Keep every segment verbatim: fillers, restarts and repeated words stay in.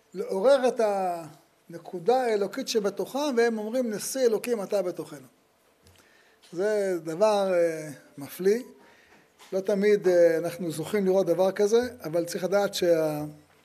לעורר את הנקודה האלוקית שבתוכם, והם אומרים נשיא אלוקים אתה בתוכנו. זה דבר מפליא, לא תמיד אנחנו זוכים לראות דבר כזה, אבל צריך לדעת שה...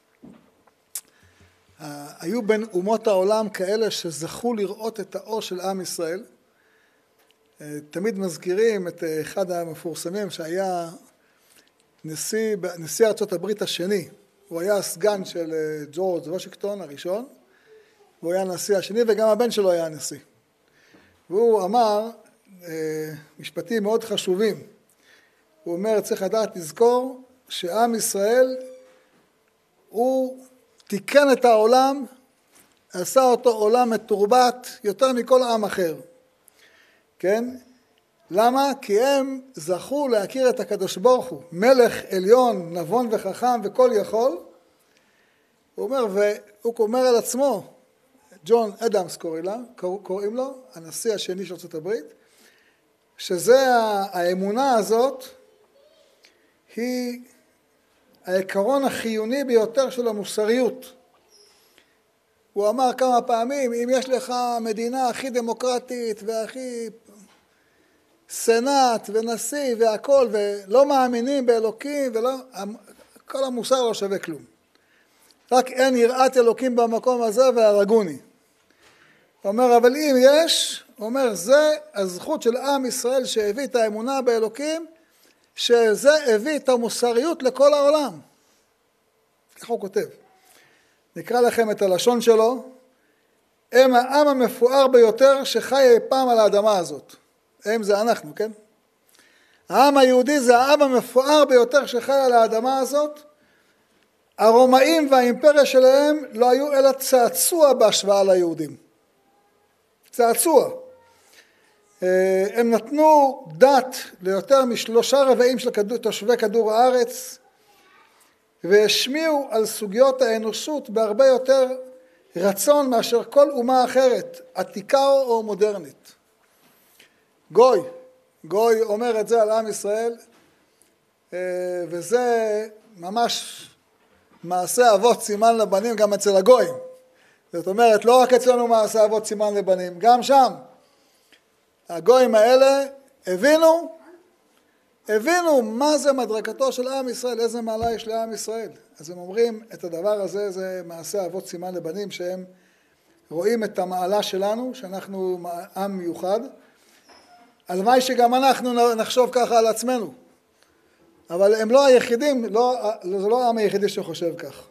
היו בין אומות העולם כאלה שזכו לראות את האור של עם ישראל. תמיד מזכירים את אחד המפורסמים שהיה נשיא, נשיא ארצות הברית השני. הוא היה הסגן של ג'ורג' וושינגטון הראשון, והוא היה הנשיא השני, וגם הבן שלו היה הנשיא. והוא אמר משפטים מאוד חשובים. הוא אומר, צריך לדעת לזכור שעם ישראל הוא תיקן את העולם, עשה אותו עולם מתורבת יותר מכל עם אחר. כן? למה? כי הם זכו להכיר את הקדוש ברוך הוא, מלך עליון, נבון וחכם וכל יכול. הוא אומר, והוא אומר על עצמו, ג'ון אדמס קוראים לו, קוראים לו, הנשיא השני של ארצות הברית, שזה האמונה הזאת, היא העיקרון החיוני ביותר של המוסריות. הוא אמר כמה פעמים, אם יש לך מדינה הכי דמוקרטית והכי סנאט ונשיא והכל, ולא מאמינים באלוקים, ולא, כל המוסר לא שווה כלום. רק אין יראת אלוקים במקום הזה והרגוני. הוא אומר, אבל אם יש, הוא אומר, זה הזכות של עם ישראל שהביא את האמונה באלוקים, שזה הביא את המוסריות לכל העולם. כך הוא כותב. נקרא לכם את הלשון שלו. הם העם המפואר ביותר שחי אי פעם על האדמה הזאת. הם זה אנחנו, כן? העם היהודי זה העם המפואר ביותר שחי על האדמה הזאת. הרומאים והאימפריה שלהם לא היו אלא צעצוע בהשוואה ליהודים. צעצוע. הם נתנו דת ליותר משלושה רבעים של כדור, תושבי כדור הארץ, והשמיעו על סוגיות האנושות בהרבה יותר רצון מאשר כל אומה אחרת, עתיקה או מודרנית. גוי, גוי אומר את זה על עם ישראל, וזה ממש מעשה אבות סימן לבנים גם אצל הגויים. זאת אומרת, לא רק אצלנו מעשה אבות סימן לבנים, גם שם. הגויים האלה הבינו, הבינו מה זה מדרגתו של עם ישראל, איזה מעלה יש לעם ישראל. אז הם אומרים, את הדבר הזה זה מעשה אבות סימן לבנים, שהם רואים את המעלה שלנו, שאנחנו עם מיוחד. הלוואי שגם אנחנו נחשוב ככה על עצמנו. אבל הם לא היחידים, לא, זה לא העם היחידי שחושב כך.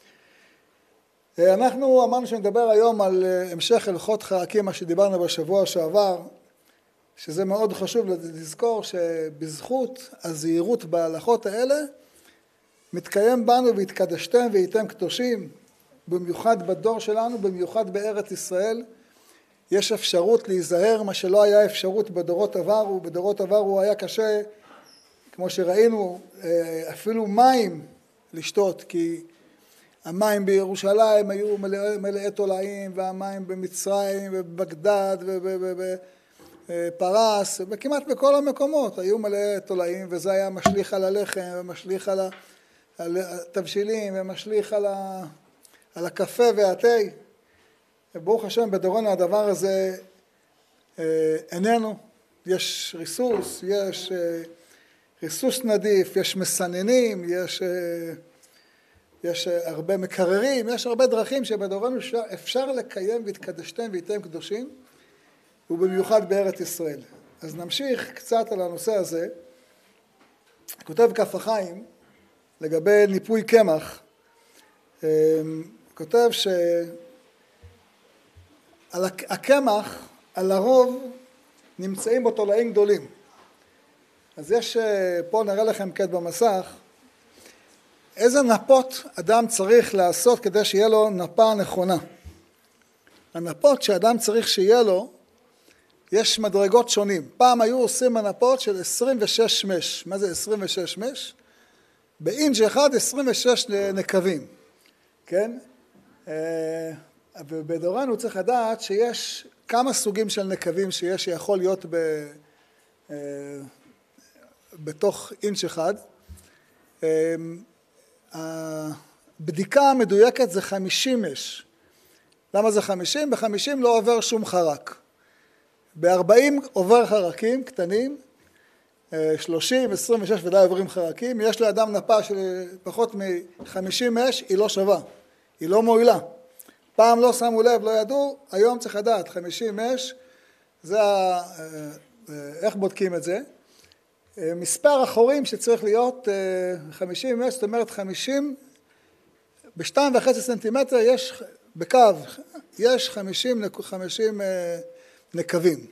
אנחנו אמרנו שנדבר היום על המשך הלכות חרקים, מה שדיברנו בשבוע שעבר, שזה מאוד חשוב לזכור שבזכות הזהירות בהלכות האלה, מתקיים בנו והתקדשתם והייתם קדושים, במיוחד בדור שלנו, במיוחד בארץ ישראל, יש אפשרות להיזהר, מה שלא היה אפשרות בדורות עברו, בדורות עברו היה קשה, כמו שראינו, אפילו מים לשתות, כי המים בירושלים היו מלאי, מלאי תולעים, והמים במצרים ובבגדד ובפרס, וכמעט בכל המקומות היו מלאי תולעים, וזה היה משליך על הלחם, ומשליך על התבשילים, ומשליך על, ה, על הקפה והתה. ברוך השם, בדורנו הדבר הזה איננו. יש ריסוס, יש ריסוס נדיף, יש מסננים, יש, יש הרבה מקררים, יש הרבה דרכים שבדורנו אפשר, אפשר לקיים והתקדשתם והייתם קדושים, ובמיוחד בארץ ישראל. אז נמשיך קצת על הנושא הזה. כותב כף החיים לגבי ניפוי קמח, כותב ש... על הקמח, על הרוב, נמצאים בו תולעים גדולים. אז יש, פה נראה לכם כעת במסך, איזה נפות אדם צריך לעשות כדי שיהיה לו נפה נכונה. הנפות שאדם צריך שיהיה לו, יש מדרגות שונים. פעם היו עושים הנפות של עשרים ושש מש. מה זה עשרים ושש מש? באינץ' אחד עשרים ושש נקבים. כן? ובדורנו צריך לדעת שיש כמה סוגים של נקבים שיש שיכול להיות ב, בתוך אינץ' אחד. הבדיקה המדויקת זה חמישים מש. למה זה חמישים? ב-חמישים לא עובר שום חרק. ב-ארבעים עובר חרקים קטנים, שלושים, עשרים ושש ודאי עוברים חרקים. יש לאדם נפה של פחות מ-חמישים מש, היא לא שווה, היא לא מועילה. פעם לא שמו לב, לא ידעו, היום צריך לדעת, חמישים מש, זה ה... איך בודקים את זה? מספר החורים שצריך להיות חמישים מש, זאת אומרת חמישים, בשתיים וחצי סנטימטר יש, בקו, יש חמישים, חמישים נקבים.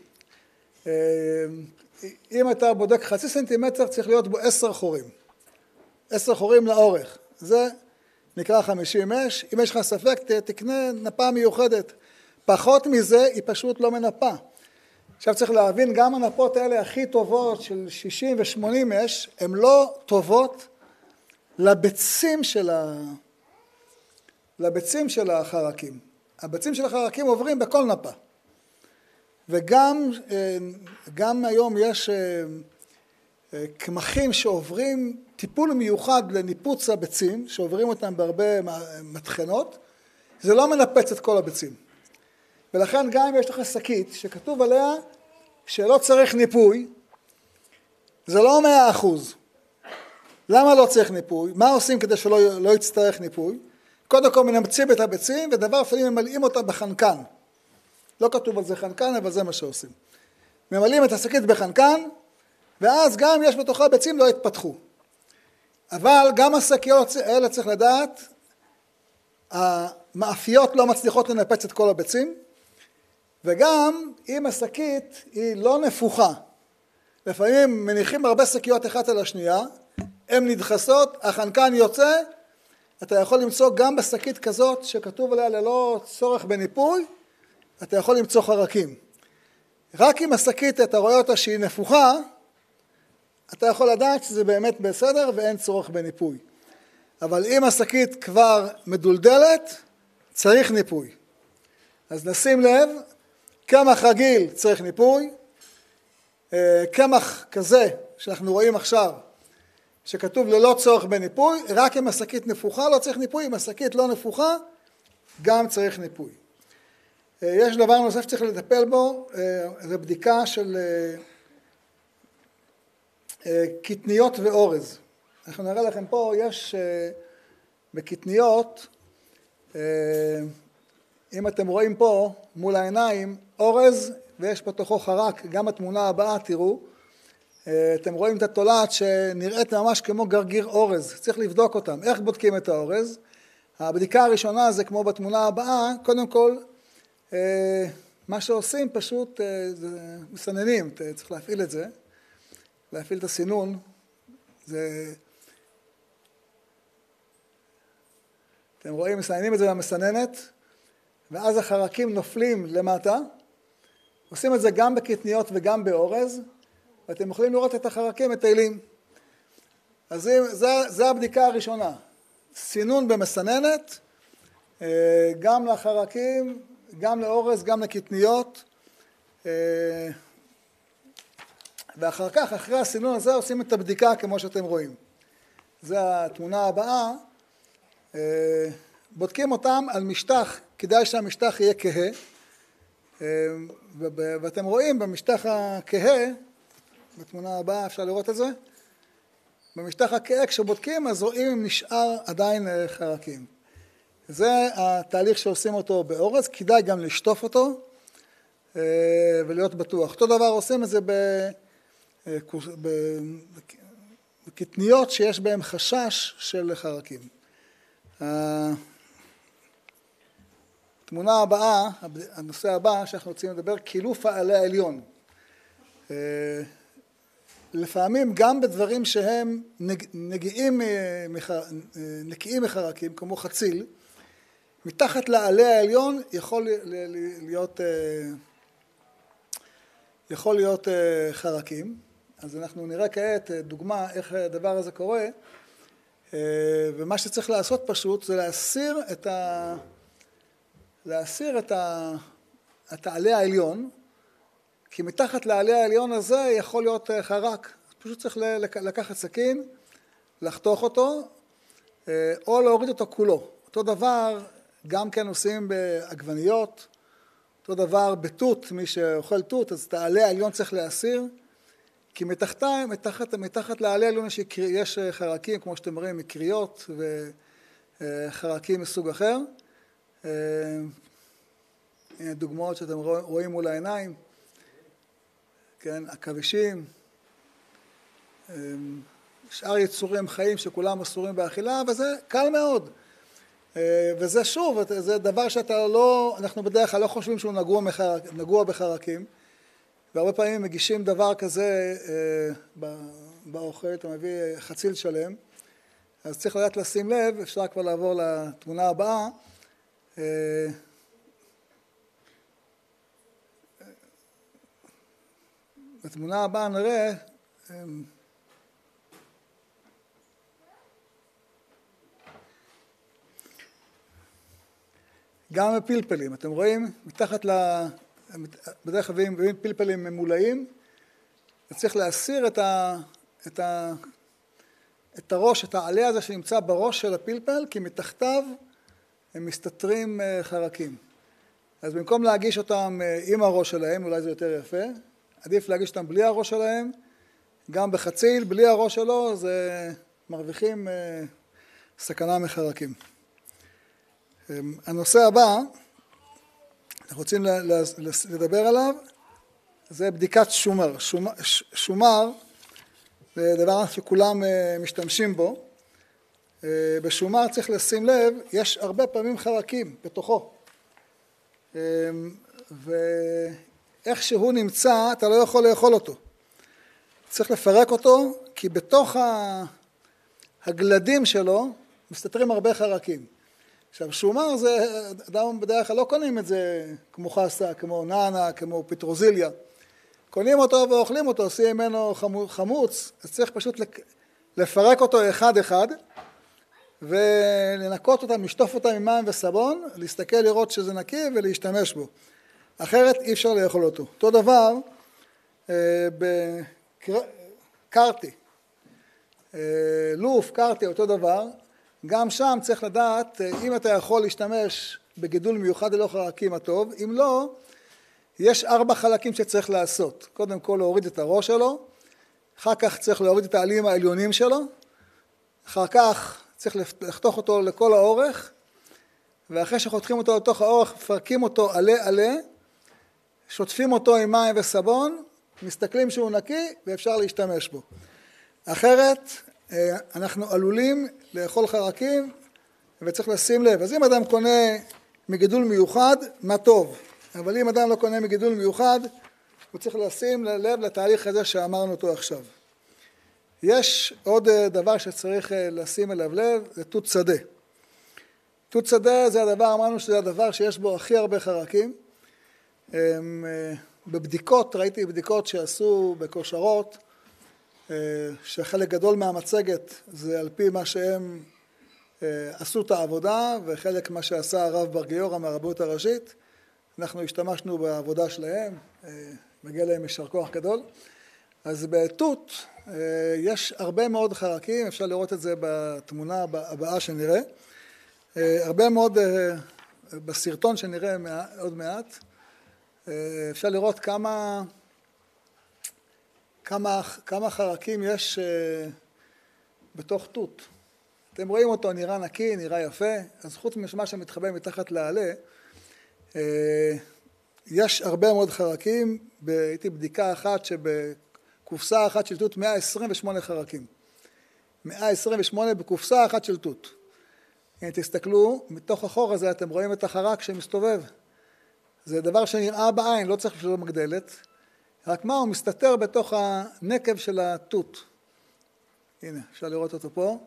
אם אתה בודק חצי סנטימטר, צריך להיות בו עשר חורים. עשר חורים לאורך. זה נקרא חמישים מש. אם יש לך ספק, תקנה נפה מיוחדת. פחות מזה, היא פשוט לא מנפה. עכשיו צריך להבין, גם הנפות האלה הכי טובות של שישים ו-שמונים מש, הן לא טובות לביצים של, ה... לביצים של החרקים. הביצים של החרקים עוברים בכל נפה. וגם גם היום יש קמחים שעוברים טיפול מיוחד לניפוץ הביצים, שעוברים אותם בהרבה מטחנות, זה לא מנפץ את כל הביצים. ולכן גם אם יש לך שקית שכתוב עליה שלא צריך ניפוי, זה לא מאה אחוז. למה לא צריך ניפוי? מה עושים כדי שלא לא יצטרך ניפוי? קודם כל מנמצים את הביצים, ודבר לפעמים ממלאים אותם בחנקן. לא כתוב על זה חנקן, אבל זה מה שעושים. ממלאים את השקית בחנקן, ואז גם יש בתוכה ביצים לא יתפתחו. אבל גם השקיות האלה צריך לדעת, המאפיות לא מצליחות לנפץ את כל הביצים, וגם אם השקית היא לא נפוחה, לפעמים מניחים הרבה שקיות אחת על השנייה, הן נדחסות, החנקן יוצא, אתה יכול למצוא גם בשקית כזאת שכתוב עליה ללא צורך בניפוי, אתה יכול למצוא חרקים. רק אם השקית אתה רואה אותה שהיא נפוחה, אתה יכול לדעת שזה באמת בסדר ואין צורך בניפוי. אבל אם השקית כבר מדולדלת, צריך ניפוי. אז נשים לב, קמח רגיל צריך ניפוי, קמח כזה שאנחנו רואים עכשיו, שכתוב ללא צורך בניפוי, רק אם השקית נפוחה לא צריך ניפוי, אם השקית לא נפוחה, גם צריך ניפוי. יש דבר נוסף שצריך לטפל בו, זה בדיקה של קטניות ואורז. אנחנו נראה לכם פה, יש בקטניות, אם אתם רואים פה מול העיניים, אורז ויש בתוכו חרק, גם התמונה הבאה תראו, אתם רואים את התולעת שנראית ממש כמו גרגיר אורז, צריך לבדוק אותם. איך בודקים את האורז? הבדיקה הראשונה זה כמו בתמונה הבאה, קודם כל, מה שעושים פשוט, זה מסננים, צריך להפעיל את זה, להפעיל את הסינון, זה, אתם רואים, מסננים את זה במסננת, ואז החרקים נופלים למטה, עושים את זה גם בקטניות וגם באורז, ואתם יכולים לראות את החרקים מטיילים. אז זה, זה הבדיקה הראשונה, סינון במסננת, גם לחרקים, גם לאורז, גם לקטניות, ואחר כך, אחרי הסינון הזה, עושים את הבדיקה כמו שאתם רואים. זו התמונה הבאה, בודקים אותם על משטח, כדאי שהמשטח יהיה כהה, ואתם רואים במשטח הכהה, בתמונה הבאה אפשר לראות את זה, במשטח הכהה כשבודקים אז רואים אם נשאר עדיין חרקים. זה התהליך שעושים אותו באורז, כדאי גם לשטוף אותו ולהיות בטוח. אותו דבר עושים את זה בקטניות שיש בהם חשש של חרקים. התמונה הבאה, הנושא הבא שאנחנו רוצים לדבר, קילוף העלה העליון. לפעמים גם בדברים שהם נגיעים, נקיים מחרקים, כמו חציל, מתחת לעלה העליון יכול להיות, יכול להיות חרקים. אז אנחנו נראה כעת דוגמה איך הדבר הזה קורה, ומה שצריך לעשות פשוט זה להסיר את ה... להסיר את, ה... את העלה העליון, כי מתחת לעלה העליון הזה יכול להיות חרק. פשוט צריך לקחת סכין, לחתוך אותו, או להוריד אותו כולו. אותו דבר גם כן עושים בעגבניות, אותו דבר בתות, מי שאוכל תות, אז את העלה העליון צריך להסיר, כי מתחתיים, מתחת, מתחת לעלה העליון יש, יש חרקים, כמו שאתם רואים, מקריות וחרקים מסוג אחר. הנה דוגמאות שאתם רואים מול העיניים, כן, עכבישים, שאר יצורים חיים שכולם אסורים באכילה, וזה קל מאוד. וזה שוב, זה דבר שאתה לא, אנחנו בדרך כלל לא חושבים שהוא נגוע, מחרק, נגוע בחרקים, והרבה פעמים מגישים דבר כזה באוכל, אתה מביא חציל שלם, אז צריך לדעת לשים לב, אפשר כבר לעבור לתמונה הבאה, בתמונה הבאה נראה גם הפלפלים, אתם רואים? מתחת ל... בדרך כלל מביאים פלפלים ממולאים, צריך להסיר את, ה... את, ה... את הראש, את העלה הזה שנמצא בראש של הפלפל, כי מתחתיו הם מסתתרים חרקים. אז במקום להגיש אותם עם הראש שלהם, אולי זה יותר יפה, עדיף להגיש אותם בלי הראש שלהם, גם בחציל, בלי הראש שלו, זה מרוויחים סכנה מחרקים. הנושא הבא, אנחנו רוצים לדבר עליו, זה בדיקת שומר. שומר זה דבר שכולם משתמשים בו. בשומר צריך לשים לב, יש הרבה פעמים חרקים בתוכו. ואיך שהוא נמצא, אתה לא יכול לאכול אותו. צריך לפרק אותו, כי בתוך הגלדים שלו מסתתרים הרבה חרקים. עכשיו, שומר זה, אדם בדרך כלל לא קונים את זה כמו חסה, כמו נענה, כמו פטרוזיליה. קונים אותו ואוכלים אותו, עושים ממנו חמוץ, אז צריך פשוט לפרק אותו אחד אחד, ולנקות אותם, לשטוף אותם עם מים וסבון, להסתכל לראות שזה נקי ולהשתמש בו. אחרת אי אפשר לאכול אותו. אותו דבר בקרטי, לוף, קרטי, אותו דבר, גם שם צריך לדעת אם אתה יכול להשתמש בגידול מיוחד ללא חרקים הטוב, אם לא, יש ארבע חלקים שצריך לעשות. קודם כל להוריד את הראש שלו, אחר כך צריך להוריד את העלים העליונים שלו, אחר כך צריך לחתוך אותו לכל האורך, ואחרי שחותכים אותו לתוך האורך, מפרקים אותו עלה עלה, שוטפים אותו עם מים וסבון, מסתכלים שהוא נקי ואפשר להשתמש בו. אחרת, אנחנו עלולים לאכול חרקים וצריך לשים לב. אז אם אדם קונה מגידול מיוחד, מה טוב. אבל אם אדם לא קונה מגידול מיוחד, הוא צריך לשים לב לתהליך הזה שאמרנו אותו עכשיו. יש עוד דבר שצריך לשים אליו לב, זה תות שדה. תות שדה זה הדבר, אמרנו שזה הדבר שיש בו הכי הרבה חרקים. בבדיקות, ראיתי בדיקות שעשו בכושרות, שחלק גדול מהמצגת זה על פי מה שהם עשו את העבודה, וחלק מה שעשה הרב בר גיורא מהרבנות הראשית. אנחנו השתמשנו בעבודה שלהם, מגיע להם יישר כוח גדול. אז בתות יש הרבה מאוד חרקים, אפשר לראות את זה בתמונה הבאה שנראה. הרבה מאוד בסרטון שנראה עוד מעט, אפשר לראות כמה, כמה, כמה חרקים יש בתוך תות. אתם רואים אותו, נראה נקי, נראה יפה, אז חוץ ממה שמתחבא מתחת לעלה, יש הרבה מאוד חרקים, הייתי בדיקה אחת שבקופסה אחת של תות מאה עשרים ושמונה חרקים. מאה עשרים ושמונה בקופסה אחת של תות. הנה תסתכלו, מתוך החור הזה אתם רואים את החרק שמסתובב. זה דבר שנראה בעין, לא צריך בשביל מגדלת, רק מה, הוא מסתתר בתוך הנקב של התות. הנה, אפשר לראות אותו פה.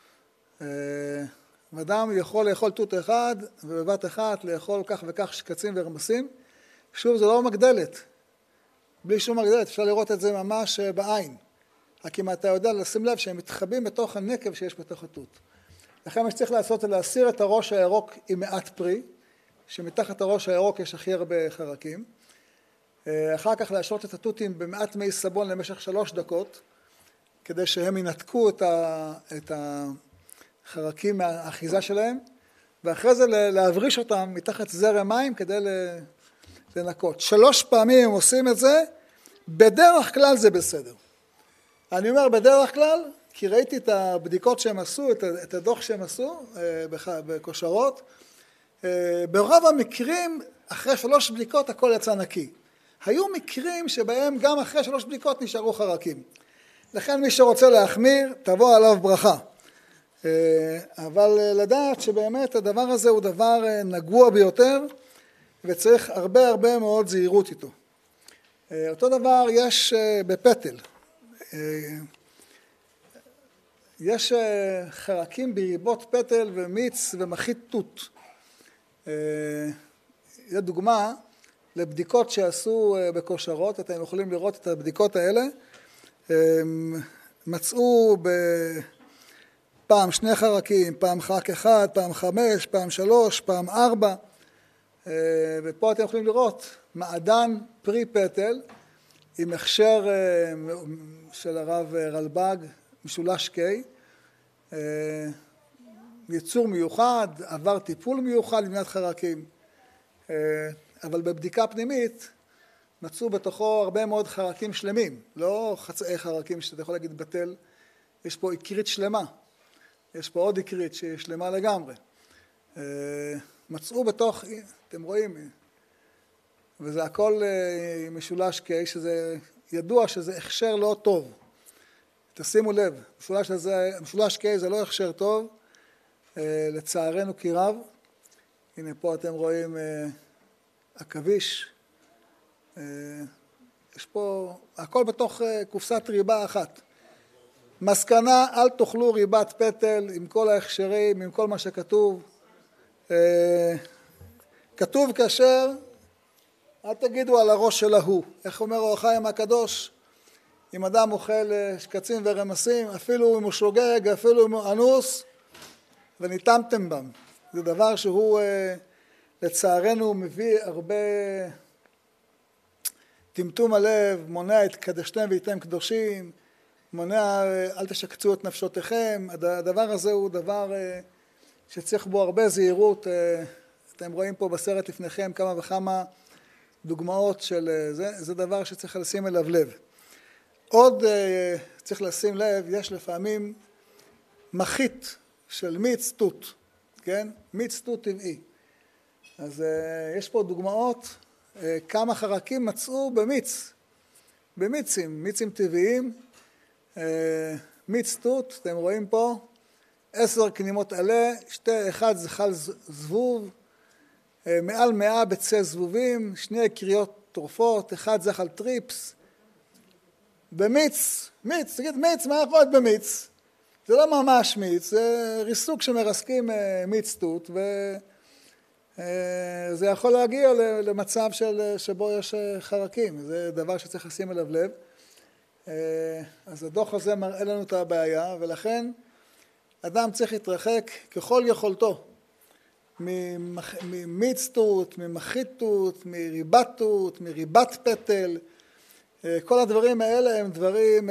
ואדם יכול לאכול תות אחד, ובבת אחת לאכול כך וכך שקצים ורמסים. שוב, זה לא מגדלת. בלי שום מגדלת, אפשר לראות את זה ממש בעין. רק אם אתה יודע לשים לב שהם מתחבאים בתוך הנקב שיש בתוך התות. לכן מה שצריך לעשות זה להסיר את הראש הירוק עם מעט פרי, שמתחת הראש הירוק יש הכי הרבה חרקים. אחר כך להשרות את התותים במעט מי סבון למשך שלוש דקות, כדי שהם ינתקו את, ה, את חרקים מהאחיזה שלהם, ואחרי זה להבריש אותם מתחת זרם מים כדי לנקות. שלוש פעמים הם עושים את זה, בדרך כלל זה בסדר. אני אומר בדרך כלל, כי ראיתי את הבדיקות שהם עשו, את הדוח שהם עשו בכושרות, ברוב המקרים, אחרי שלוש בדיקות הכל יצא נקי. היו מקרים שבהם גם אחרי שלוש בדיקות נשארו חרקים. לכן מי שרוצה להחמיר, תבוא עליו ברכה. אבל לדעת שבאמת הדבר הזה הוא דבר נגוע ביותר, וצריך הרבה הרבה מאוד זהירות איתו. אותו דבר יש בפטל. יש חרקים בריבות פטל ומיץ ומחית תות. זו דוגמה לבדיקות שעשו בכושרות, אתם יכולים לראות את הבדיקות האלה. מצאו פעם שני חרקים, פעם חרק אחד, פעם חמש, פעם שלוש, פעם ארבע, ופה אתם יכולים לראות מעדן פרי פטל עם הכשר של הרב רלב"ג, משולש קי, ייצור מיוחד, עבר טיפול מיוחד למניעת חרקים, אבל בבדיקה פנימית מצאו בתוכו הרבה מאוד חרקים שלמים, לא חצאי חרקים שאתה יכול להגיד בטל, יש פה עיקרית שלמה, יש פה עוד עיקרית שהיא שלמה לגמרי. מצאו בתוך, אתם רואים, וזה הכל משולש קי, שזה ידוע שזה הכשר לא טוב. תשימו לב, משולש, הזה, משולש קי זה לא הכשר טוב, לצערנו כי רב. הנה פה אתם רואים עכביש, יש פה, הכל בתוך קופסת ריבה אחת. מסקנה, אל תאכלו ריבת פטל עם כל ההכשרים, עם כל מה שכתוב. כתוב כשר, אל תגידו על הראש של ההוא. איך אומר אור החיים הקדוש? אם אדם אוכל שקצים ורמסים, אפילו אם הוא שוגג, אפילו אם הוא אנוס, וניתמתם בם. זה דבר שהוא לצערנו מביא הרבה טמטום הלב, מונע את קדשתם והייתם קדושים, מונע אל תשקצו את נפשותיכם. הדבר הזה הוא דבר שצריך בו הרבה זהירות. אתם רואים פה בסרט לפניכם כמה וכמה דוגמאות של זה, זה דבר שצריך לשים אליו לב. עוד צריך לשים לב, יש לפעמים מחית של מיץ תות, כן? מיץ תות טבעי. אז יש פה דוגמאות, כמה חרקים מצאו במיץ, במיצים, מיצים טבעיים, מיץ תות, אתם רואים פה, עשר קנימות עלה, שתי, אחד זחל זבוב, מעל מאה ביצי זבובים, שני קריות טורפות, אחד זחל טריפס, במיץ, מיץ, תגיד מיץ, מה יכול להיות במיץ? זה לא ממש מיץ, זה ריסוק שמרסקים מיץ תות, וזה יכול להגיע למצב של, שבו יש חרקים, זה דבר שצריך לשים אליו לב. אז הדוח הזה מראה לנו את הבעיה, ולכן אדם צריך להתרחק ככל יכולתו ממיץ תות, ממחית תות, מריבת תות, מריבת פטל. כל הדברים האלה הם דברים,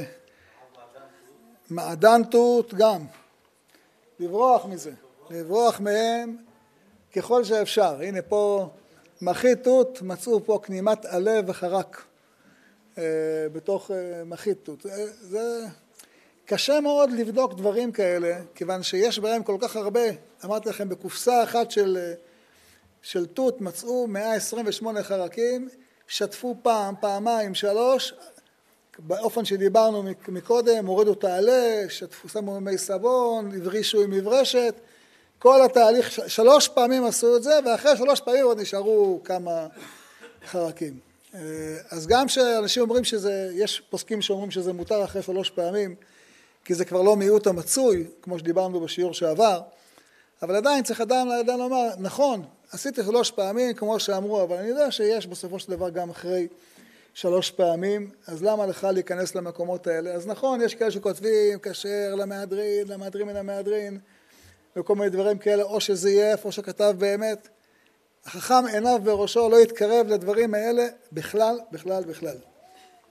מעדן תות גם, לברוח מזה, לברוח מהם ככל שאפשר. הנה פה מחית תות, מצאו פה קנימת עלה וחרק בתוך מחית תות. זה קשה מאוד לבדוק דברים כאלה, כיוון שיש בהם כל כך הרבה. אמרתי לכם, בקופסה אחת של, של תות מצאו מאה עשרים ושמונה חרקים, שטפו פעם, פעמיים, שלוש, באופן שדיברנו מקודם, הורידו את העלה, שטפו, שמו מי סבון, הברישו עם מברשת, כל התהליך, שלוש פעמים עשו את זה, ואחרי שלוש פעמים עוד נשארו כמה חרקים. אז גם שאנשים אומרים שזה, יש פוסקים שאומרים שזה מותר אחרי שלוש פעמים, כי זה כבר לא מיעוט המצוי, כמו שדיברנו בשיעור שעבר, אבל עדיין צריך אדם לאדם לומר, נכון, עשיתי שלוש פעמים כמו שאמרו, אבל אני יודע שיש בסופו של דבר גם אחרי שלוש פעמים, אז למה לך להיכנס למקומות האלה? אז נכון, יש כאלה שכותבים, כשר למהדרין, למהדרין מן המהדרין, וכל מיני דברים כאלה, או שזייף, או שכתב באמת. החכם עיניו בראשו לא יתקרב לדברים האלה בכלל, בכלל, בכלל.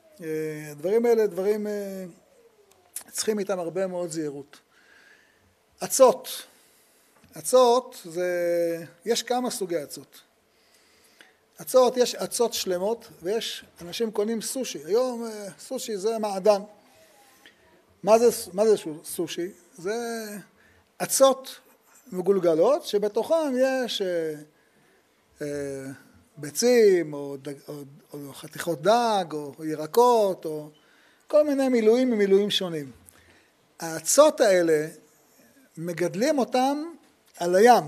הדברים האלה, דברים צריכים איתם הרבה מאוד זהירות. עצות. עצות זה, יש כמה סוגי עצות. עצות, יש עצות שלמות ויש אנשים קונים סושי. היום סושי זה מעדן. מה זה, מה זה סושי? זה עצות מגולגלות שבתוכם יש אה, אה, ביצים או, דג, או, או חתיכות דג או ירקות או כל מיני מילואים ממילואים שונים. העצות האלה מגדלים אותם על הים.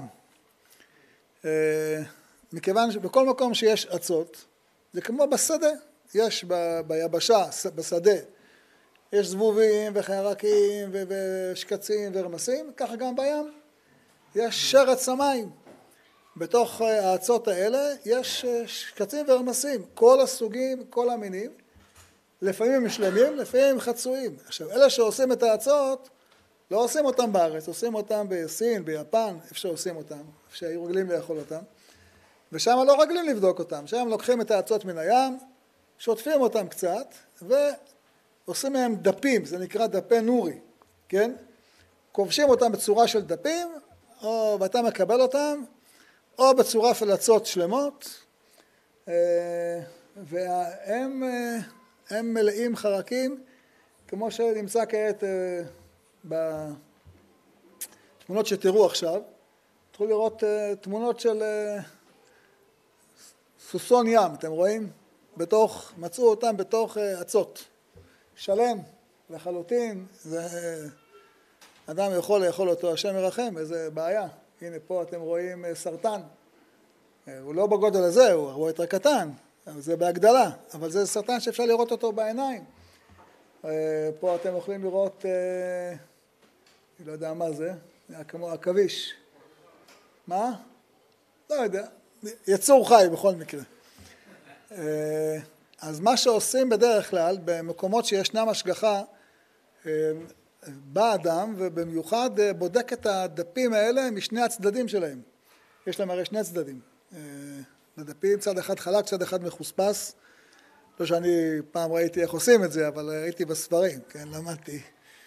אה, מכיוון שבכל מקום שיש עצות, זה כמו בשדה, יש ב, ביבשה, בשדה, יש זבובים וחיירקים ושקצים ורמסים, ככה גם בים. יש שרץ המים. בתוך העצות האלה יש שקצים ורמסים, כל הסוגים, כל המינים. לפעמים הם שלמים, לפעמים הם חצויים. עכשיו, אלה שעושים את העצות, לא עושים אותם בארץ, עושים אותם בסין, ביפן, איפה שעושים אותם, איפה שהיו רגלים לאכול אותם. ושם לא רגלים לבדוק אותם, שם לוקחים את העצות מן הים, שוטפים אותם קצת, ועושים מהם דפים, זה נקרא דפי נורי, כן? כובשים אותם בצורה של דפים, או ואתה מקבל אותם, או בצורה של עצות שלמות, והם הם מלאים חרקים, כמו שנמצא כעת בתמונות שתראו עכשיו, תוכלו לראות תמונות של סוסון ים, אתם רואים? בתוך, מצאו אותם בתוך עצות. שלם, לחלוטין, זה אדם יכול לאכול אותו, השם ירחם, איזה בעיה. הנה פה אתם רואים סרטן. הוא לא בגודל הזה, הוא הרבה יותר קטן, אבל זה בהגדלה, אבל זה סרטן שאפשר לראות אותו בעיניים. פה אתם יכולים לראות, אני לא יודע מה זה, זה כמו עכביש. מה? לא יודע. יצור חי בכל מקרה. אז מה שעושים בדרך כלל, במקומות שישנם השגחה, בא אדם ובמיוחד בודק את הדפים האלה משני הצדדים שלהם. יש להם הרי שני צדדים. לדפים, צד אחד חלק, צד אחד מחוספס. לא שאני פעם ראיתי איך עושים את זה, אבל ראיתי בספרים, כן, למדתי.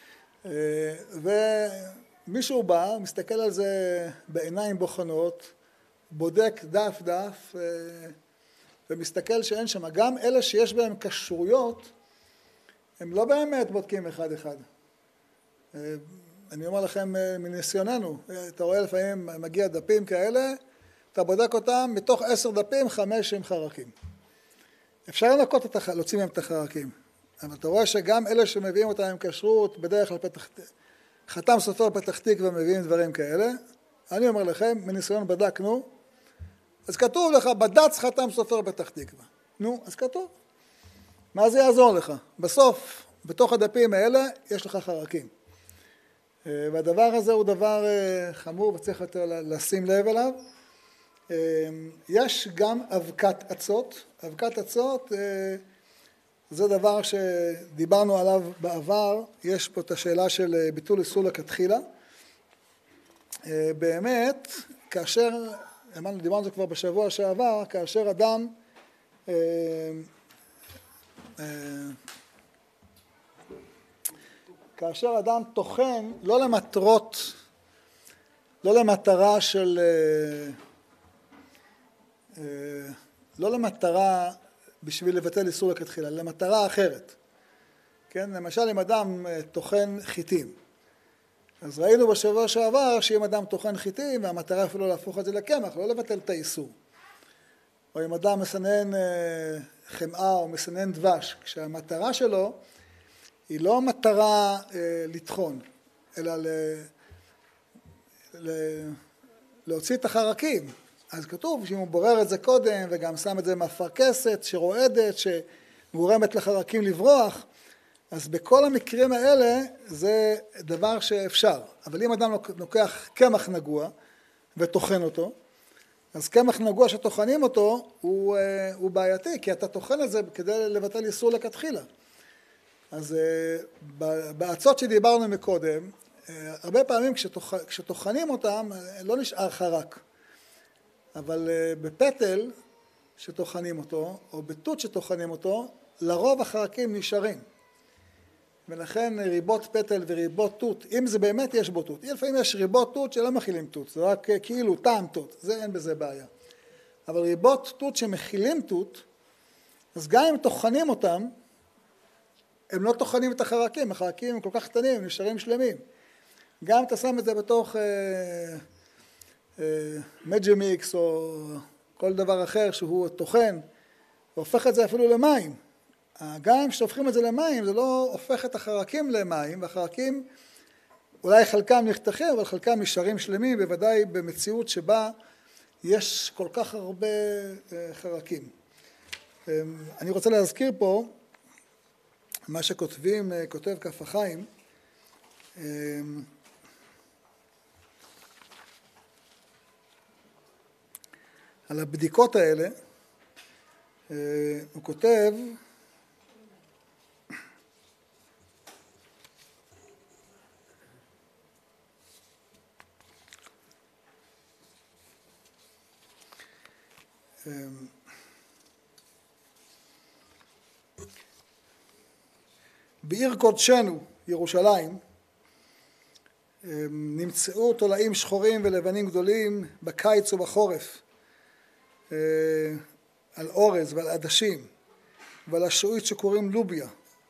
ומישהו בא, מסתכל על זה בעיניים בוחנות, בודק דף דף ומסתכל שאין שם. גם אלה שיש בהם קשרויות, הם לא באמת בודקים אחד אחד. אני אומר לכם מניסיוננו, אתה רואה לפעמים מגיע דפים כאלה, אתה בודק אותם, מתוך עשר דפים, חמש הם חרקים. אפשר לנקות את החרקים, להוציא מהם את החרקים. אבל אתה רואה שגם אלה שמביאים אותם עם כשרות, בדרך כלל פתח, חתם סופר פתח תקווה ומביאים דברים כאלה. אני אומר לכם, מניסיון בדקנו, אז כתוב לך, בד"ץ חתם סופר פתח תקווה. נו, אז כתוב. מה זה יעזור לך? בסוף, בתוך הדפים האלה, יש לך חרקים. והדבר הזה הוא דבר חמור וצריך יותר לשים לב אליו. יש גם אבקת עצות. אבקת עצות זה דבר שדיברנו עליו בעבר. יש פה את השאלה של ביטול איסור לכתחילה. באמת, כאשר, דיברנו על זה כבר בשבוע שעבר, כאשר אדם כאשר אדם טוחן לא למטרות, לא למטרה של, לא למטרה בשביל לבטל איסור לכתחילה, למטרה אחרת. כן? למשל אם אדם טוחן חיטים, אז ראינו בשבוע שעבר שאם אדם טוחן חיטים והמטרה אפילו להפוך את זה לקמח, לא לבטל את האיסור. או אם אדם מסנן חמאה או מסנן דבש, כשהמטרה שלו היא לא מטרה אה, לטחון, אלא ל, ל, להוציא את החרקים. אז כתוב שאם הוא בורר את זה קודם וגם שם את זה מאפרכסת שרועדת, שגורמת לחרקים לברוח, אז בכל המקרים האלה זה דבר שאפשר. אבל אם אדם לוקח קמח נגוע וטוחן אותו, אז קמח נגוע שטוחנים אותו הוא, אה, הוא בעייתי, כי אתה טוחן את זה כדי לבטל איסור לכתחילה. אז בעצות שדיברנו מקודם, הרבה פעמים כשטוחנים אותם לא נשאר חרק, אבל בפטל שטוחנים אותו או בתות שטוחנים אותו, לרוב החרקים נשארים. ולכן ריבות פטל וריבות תות, אם זה באמת יש בו תות, לפעמים יש ריבות תות שלא מכילים תות, זה רק כאילו טעם תות, זה אין בזה בעיה. אבל ריבות תות שמכילים תות, אז גם אם טוחנים אותם, הם לא טוחנים את החרקים, החרקים הם כל כך קטנים, הם נשארים שלמים. גם אם אתה שם את זה בתוך אה, אה, מג'מיקס או כל דבר אחר שהוא טוחן, והופך את זה אפילו למים. גם אם שופכים את זה למים, זה לא הופך את החרקים למים, והחרקים אולי חלקם נחתכים, אבל חלקם נשארים שלמים, בוודאי במציאות שבה יש כל כך הרבה חרקים. אני רוצה להזכיר פה מה שכותבים, כותב כף החיים, על הבדיקות האלה. הוא כותב, בעיר קודשנו, ירושלים, נמצאו תולעים שחורים ולבנים גדולים בקיץ ובחורף, על אורז ועל עדשים ועל השעועית שקוראים לוביה,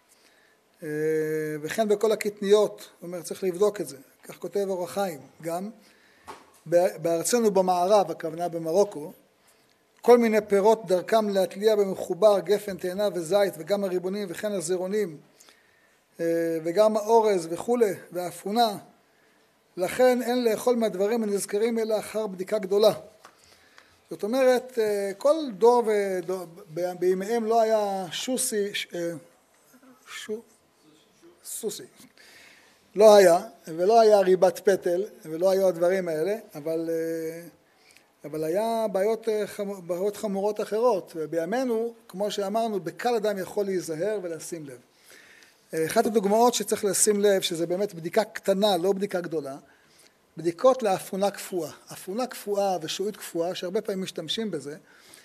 וכן בכל הקטניות. הוא אומר, צריך לבדוק את זה. כך כותב אור החיים. גם בארצנו במערב, הכוונה במרוקו, כל מיני פירות דרכם להתליע במחובר, גפן, תאנה וזית, וגם הריבונים וכן הזירונים, וגם האורז וכולי, והאפונה. לכן אין לאכול מהדברים הנזכרים אלא אחר בדיקה גדולה. זאת אומרת, כל דור ודור, בימיהם לא היה שוסי, שו, סוסי, לא היה, ולא היה ריבת פטל, ולא היו הדברים האלה, אבל, אבל היה בעיות, בעיות חמורות אחרות, ובימינו, כמו שאמרנו, בקל אדם יכול להיזהר ולשים לב. אחת הדוגמאות שצריך לשים לב, שזה באמת בדיקה קטנה, לא בדיקה גדולה, בדיקות לאפונה קפואה. אפונה קפואה ושעועית קפואה, שהרבה פעמים משתמשים בזה.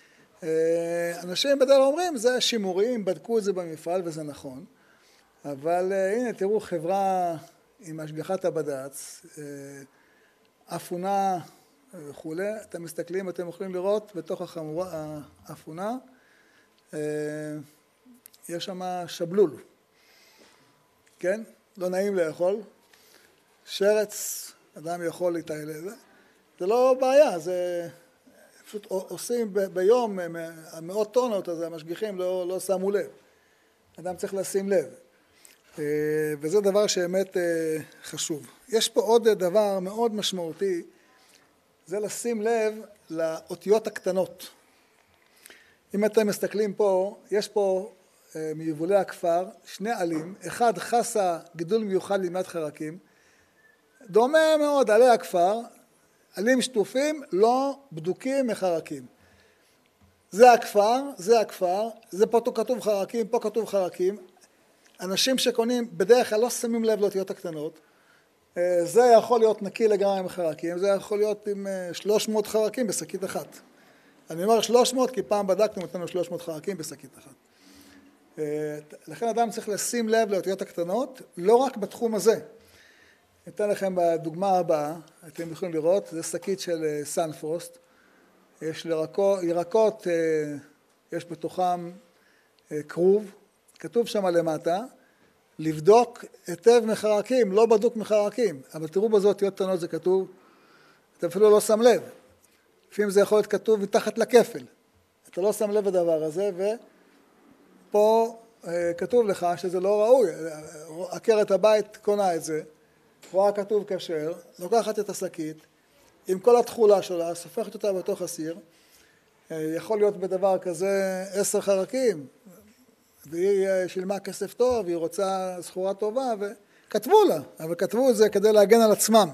אנשים בדרך אומרים, זה שימורים, בדקו את זה במפעל וזה נכון. אבל הנה, תראו חברה עם השגחת הבד"ץ, אפונה וכולי. אתם מסתכלים, אתם יכולים לראות בתוך החמורה, האפונה, יש שם שבלול. כן? לא נעים לאכול. שרץ, אדם יכול להתעלל לזה. זה לא בעיה, זה פשוט עושים ב- ביום מאות טונות, אז המשגיחים לא, לא שמו לב. אדם צריך לשים לב. וזה דבר שבאמת חשוב. יש פה עוד דבר מאוד משמעותי, זה לשים לב לאותיות הקטנות. אם אתם מסתכלים פה, יש פה מיבולי הכפר, שני עלים, אחד חסה גידול מיוחד לימד חרקים, דומה מאוד עלי הכפר, עלים שטופים, לא בדוקים מחרקים. זה הכפר, זה הכפר, זה פה כתוב חרקים, פה כתוב חרקים. אנשים שקונים בדרך כלל לא שמים לב לאותיות הקטנות. זה יכול להיות נקי לגמרי עם חרקים, זה יכול להיות עם שלוש מאות חרקים בשקית אחת. אני אומר שלוש מאות כי פעם בדקנו אותנו שלוש מאות חרקים בשקית אחת. לכן אדם צריך לשים לב לאותיות הקטנות, לא רק בתחום הזה. אתן לכם בדוגמה הבאה, אתם יכולים לראות, זה שקית של סנפרוסט. יש לירקות, ירקות, יש בתוכם כרוב, כתוב שם למטה, לבדוק היטב מחרקים, לא בדוק מחרקים, אבל תראו בזה אותיות קטנות זה כתוב, אתה אפילו לא שם לב. לפעמים זה יכול להיות כתוב מתחת לכפל. אתה לא שם לב לדבר הזה, ופה כתוב לך שזה לא ראוי. עקרת הבית קונה את זה, רואה כתוב כשר, לוקחת את השקית, עם כל התכולה שלה, סופחת אותה בתוך הסיר, יכול להיות בדבר כזה עשר חרקים, והיא שילמה כסף טוב, והיא רוצה סחורה טובה, וכתבו לה, אבל כתבו את זה כדי להגן על עצמם.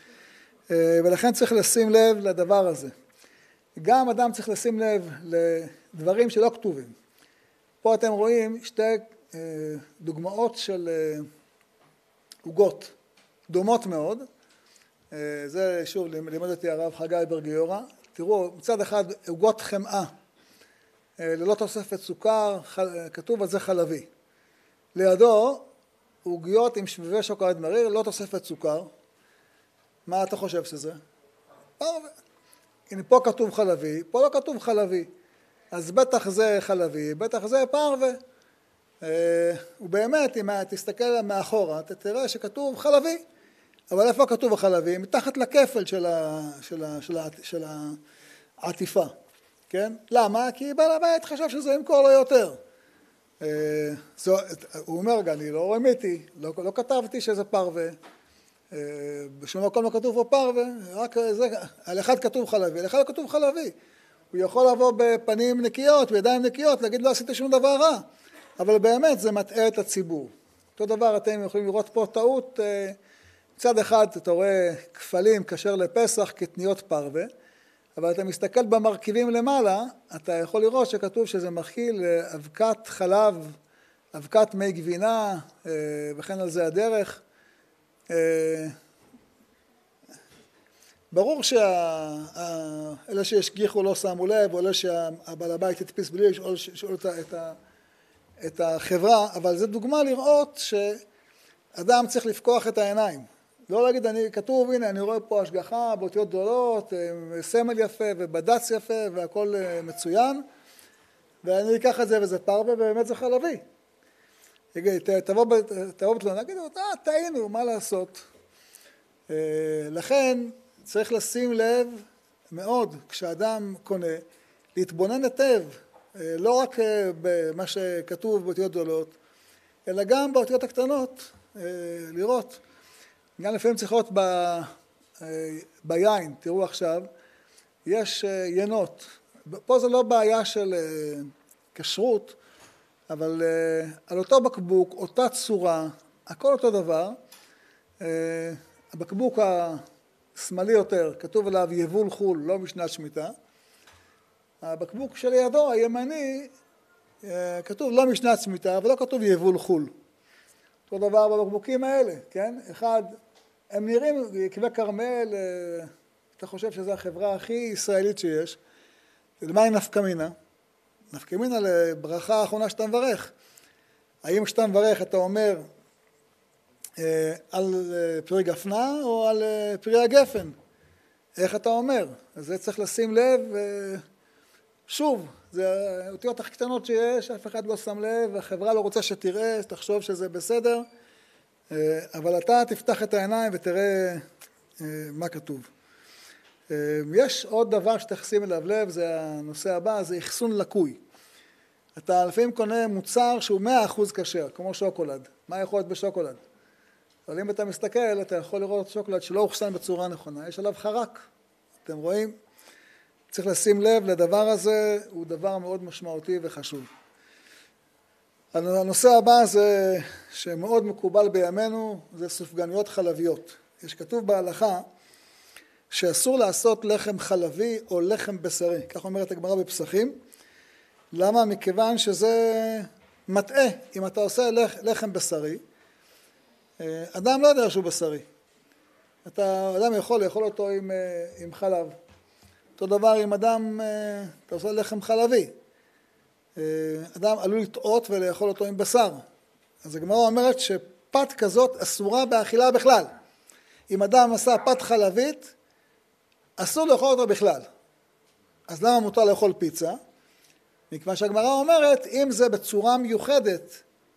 ולכן צריך לשים לב לדבר הזה. גם אדם צריך לשים לב לדברים שלא כתובים. פה אתם רואים שתי דוגמאות של עוגות דומות מאוד. זה שוב לימד אותי הרב חגי ברגיורא. תראו, מצד אחד עוגות חמאה, ללא תוספת סוכר, כתוב על זה חלבי. לידו עוגיות עם שביבי שוקולד מריר, לא תוספת סוכר. מה אתה חושב שזה? פרווה. הנה, פה כתוב חלבי, פה לא כתוב חלבי. אז בטח זה חלבי, בטח זה פרווה. ובאמת, אם תסתכל מאחורה, אתה תראה שכתוב חלבי. אבל איפה כתוב החלבי? מתחת לכפל של, ה, של, ה, של, ה, של העטיפה. כן? למה? כי בעל הבית חשב שזה ימכור לו יותר. זו, הוא אומר, אני לא רמיתי, לא, לא כתבתי שזה פרווה. בשום מקום לא כתוב פה פרווה, רק זה, על אחד כתוב חלבי, על אחד כתוב חלבי. הוא יכול לבוא בפנים נקיות, בידיים נקיות, להגיד לא עשיתי שום דבר רע. אבל באמת זה מטעה את הציבור. אותו דבר אתם יכולים לראות פה טעות, מצד אחד אתה רואה כפלים כשר לפסח כתניות פרווה, אבל אתה מסתכל במרכיבים למעלה, אתה יכול לראות שכתוב שזה מכיל אבקת חלב, אבקת מי גבינה, וכן על זה הדרך. ברור שאלה שהשגיחו לא שמו לב, או אלה שהבעל הבית התפיס בלי לשאול את החברה, אבל זו דוגמה לראות שאדם צריך לפקוח את העיניים. לא להגיד, אני כתוב, הנה, אני רואה פה השגחה, באותיות גדולות, סמל יפה ובדץ יפה והכל מצוין, ואני אקח את זה וזה פרווה, ובאמת זה חלבי. תבוא בתלונה, נגיד, אה, טעינו, מה לעשות? לכן צריך לשים לב מאוד, כשאדם קונה, להתבונן היטב, לא רק במה שכתוב באותיות גדולות, אלא גם באותיות הקטנות, לראות. גם לפעמים צריך להיות ב, ביין, תראו עכשיו, יש ינות. פה זה לא בעיה של כשרות, אבל על אותו בקבוק, אותה צורה, הכל אותו דבר. הבקבוק השמאלי יותר, כתוב עליו יבול חול, לא משנת שמיטה. הבקבוק שלידו, הימני, כתוב לא משנת שמיטה, ולא כתוב יבול חול. אותו דבר בבקבוקים האלה, כן? אחד, הם נראים יקבי כרמל, אתה חושב שזו החברה הכי ישראלית שיש. למה היא נפקא מינה? נפקא מינה לברכה האחרונה שאתה מברך. האם כשאתה מברך אתה אומר על פרי גפנה או על פרי הגפן? איך אתה אומר? אז זה צריך לשים לב, שוב, זה האותיות הכי קטנות שיש, אף אחד לא שם לב, החברה לא רוצה שתראה, תחשוב שזה בסדר, אבל אתה תפתח את העיניים ותראה מה כתוב. יש עוד דבר שתחסים אליו לב, זה הנושא הבא, זה אחסון לקוי. אתה לפעמים קונה מוצר שהוא מאה אחוז כשר, כמו שוקולד. מה יכול להיות בשוקולד? אבל אם אתה מסתכל, אתה יכול לראות שוקולד שלא הוחסן בצורה נכונה, יש עליו חרק. אתם רואים? צריך לשים לב לדבר הזה, הוא דבר מאוד משמעותי וחשוב. הנושא הבא זה, שמאוד מקובל בימינו, זה סופגניות חלביות. יש כתוב בהלכה, שאסור לעשות לחם חלבי או לחם בשרי. כך אומרת הגמרא בפסחים. למה? מכיוון שזה מטעה. אם אתה עושה לחם בשרי, אדם לא יודע שהוא בשרי. אתה, אדם יכול לאכול אותו עם, עם חלב. אותו דבר אם אדם, אתה עושה לחם חלבי. אדם עלול לטעות ולאכול אותו עם בשר. אז הגמרא אומרת שפת כזאת אסורה באכילה בכלל. אם אדם עשה פת חלבית, אסור לאכול אותו בכלל. אז למה מותר לאכול פיצה? מכיוון שהגמרא אומרת, אם זה בצורה מיוחדת,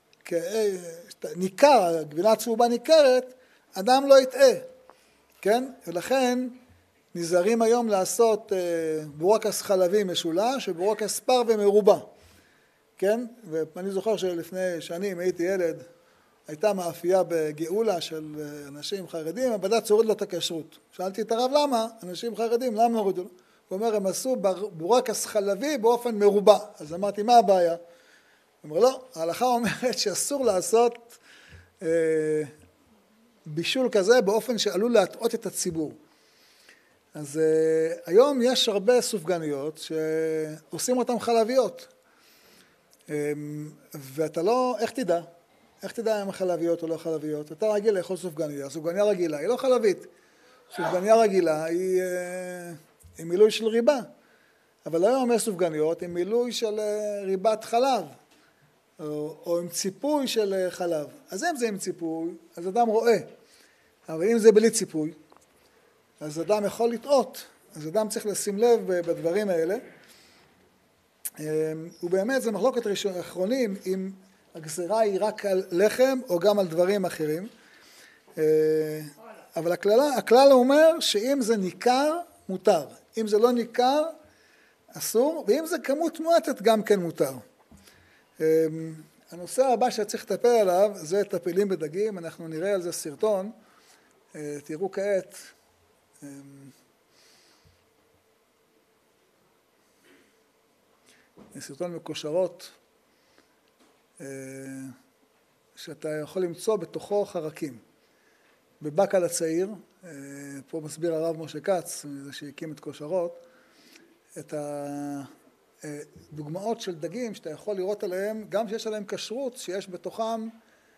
ניכר, גבינה צהובה ניכרת, אדם לא יטעה. כן? ולכן נזהרים היום לעשות בורקס חלבי משולש ובורקס פרווה מרובע. כן? ואני זוכר שלפני שנים הייתי ילד, הייתה מאפייה בגאולה של אנשים חרדים, הבד"ץ הוריד לו את הכשרות. שאלתי את הרב למה? אנשים חרדים, למה הורידו לו? הוא אומר, הם עשו בורקס חלבי באופן מרובע. אז אמרתי, מה הבעיה? הוא אומר, לא, ההלכה אומרת שאסור לעשות אה, בישול כזה באופן שעלול להטעות את הציבור. אז אה, היום יש הרבה סופגניות שעושים אותן חלביות. אה, ואתה לא, איך תדע? איך תדע אם חלביות או לא חלביות? אתה רגיל לאכול סופגניה, סופגניה רגילה, היא לא חלבית. סופגניה רגילה היא, היא מילוי של ריבה. אבל היום יש סופגניות עם מילוי של ריבת חלב. או, או עם ציפוי של חלב. אז אם זה עם ציפוי, אז אדם רואה. אבל אם זה בלי ציפוי, אז אדם יכול לטעות. אז אדם צריך לשים לב בדברים האלה. ובאמת זה מחלוקת אחרונים אם הגזירה היא רק על לחם או גם על דברים אחרים. אבל הכלל, הכלל אומר שאם זה ניכר, מותר. אם זה לא ניכר, אסור. ואם זה כמות מועטת, גם כן מותר. הנושא הבא שצריך לטפל עליו זה טפילים בדגים. אנחנו נראה על זה סרטון. תראו כעת. סרטון מקושרות שאתה יכול למצוא בתוכו חרקים. בבקל הצעיר, פה מסביר הרב משה כץ, זה שהקים את קושרות, את הדוגמאות של דגים שאתה יכול לראות עליהם, גם שיש עליהם כשרות, שיש בתוכם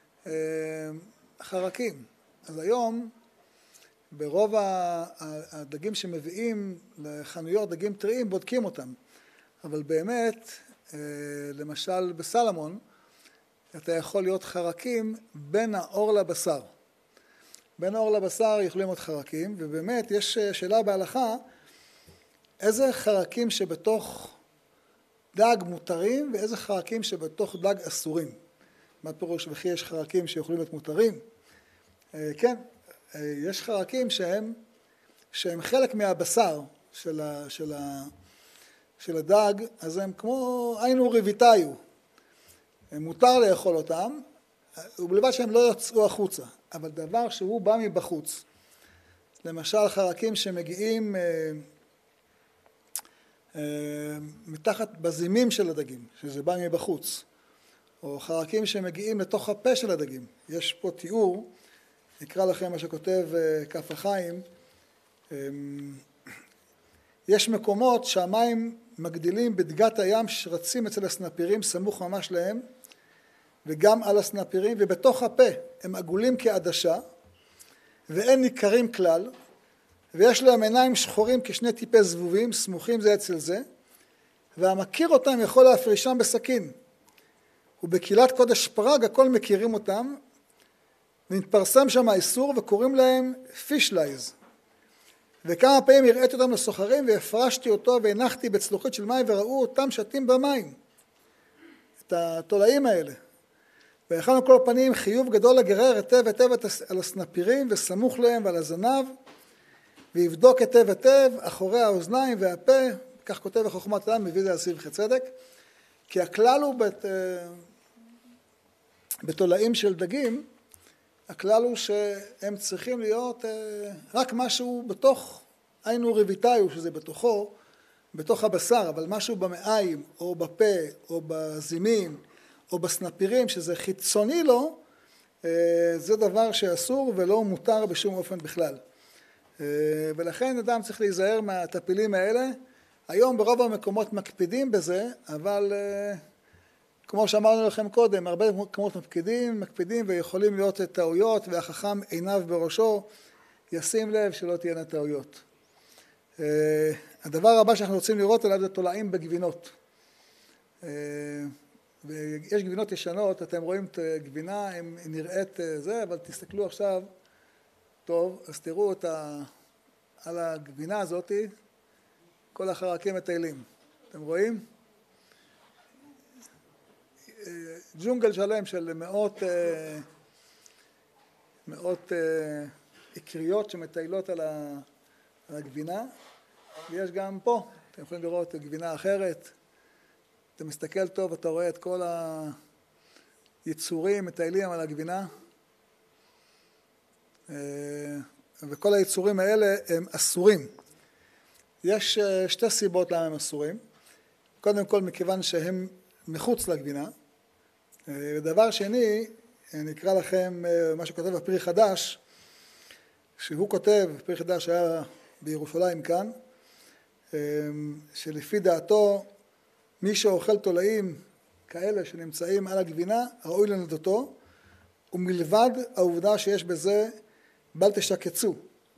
חרקים. אז היום, ברוב הדגים שמביאים לחנויות דגים טריים, בודקים אותם. אבל באמת, למשל בסלמון, אתה יכול להיות חרקים בין האור לבשר. בין האור לבשר יכולים להיות חרקים, ובאמת יש שאלה בהלכה, איזה חרקים שבתוך דג מותרים, ואיזה חרקים שבתוך דג אסורים. מה פירוש וכי יש חרקים שיכולים להיות מותרים? כן, יש חרקים שהם, שהם חלק מהבשר של ה... של ה של הדג, אז הם כמו היינו רביתיו, מותר לאכול אותם, ובלבד שהם לא יצאו החוצה, אבל דבר שהוא בא מבחוץ, למשל חרקים שמגיעים אה, אה, מתחת בזימים של הדגים, שזה בא מבחוץ, או חרקים שמגיעים לתוך הפה של הדגים, יש פה תיאור, נקרא לכם מה שכותב אה, כף החיים, אה, יש מקומות שהמים מגדילים בדגת הים שרצים אצל הסנפירים סמוך ממש להם וגם על הסנפירים ובתוך הפה הם עגולים כעדשה ואין ניכרים כלל ויש להם עיניים שחורים כשני טיפי זבובים סמוכים זה אצל זה והמכיר אותם יכול להפרישם בסכין ובקהילת קודש פראג הכל מכירים אותם ונתפרסם שם האיסור וקוראים להם פישלייז וכמה פעמים הראיתי אותם לסוחרים והפרשתי אותו והנחתי בצלוחית של מים וראו אותם שתים במים, את התולעים האלה. והכנו כל פנים חיוב גדול לגרר היטב היטב על הסנפירים וסמוך להם ועל הזנב ויבדוק היטב היטב אחורי האוזניים והפה, כך כותב החוכמת אדם, מביא זה על סבכי צדק, כי הכלל הוא בת, בתולעים של דגים, הכלל הוא שהם צריכים להיות רק משהו בתוך היינו רביתיו, שזה בתוכו, בתוך הבשר, אבל משהו במעיים, או בפה, או בזימים, או בסנפירים, שזה חיצוני לו, זה דבר שאסור ולא מותר בשום אופן בכלל. ולכן אדם צריך להיזהר מהטפילים האלה. היום ברוב המקומות מקפידים בזה, אבל כמו שאמרנו לכם קודם, הרבה מקומות מקפידים, מקפידים ויכולים להיות טעויות, והחכם עיניו בראשו ישים לב שלא תהיינה טעויות. הדבר הבא שאנחנו רוצים לראות עליו זה תולעים בגבינות. ויש גבינות ישנות, אתם רואים את גבינה, היא נראית זה, אבל תסתכלו עכשיו, טוב, אז תראו את ה... על הגבינה הזאת, כל החרקים מטיילים. אתם רואים? ג'ונגל שלם של מאות, מאות עקריות שמטיילות על הגבינה, ויש גם פה, אתם יכולים לראות גבינה אחרת, אתה מסתכל טוב, אתה רואה את כל היצורים מטיילים על הגבינה, וכל היצורים האלה הם אסורים. יש שתי סיבות למה הם אסורים. קודם כל מכיוון שהם מחוץ לגבינה. ודבר שני, נקרא לכם מה שכותב בפרי חדש, שהוא כותב, פרי חדש היה בירושלים כאן, שלפי דעתו מי שאוכל תולעים כאלה שנמצאים על הגבינה, ראוי לנדותו, ומלבד העובדה שיש בזה בל תשקצו.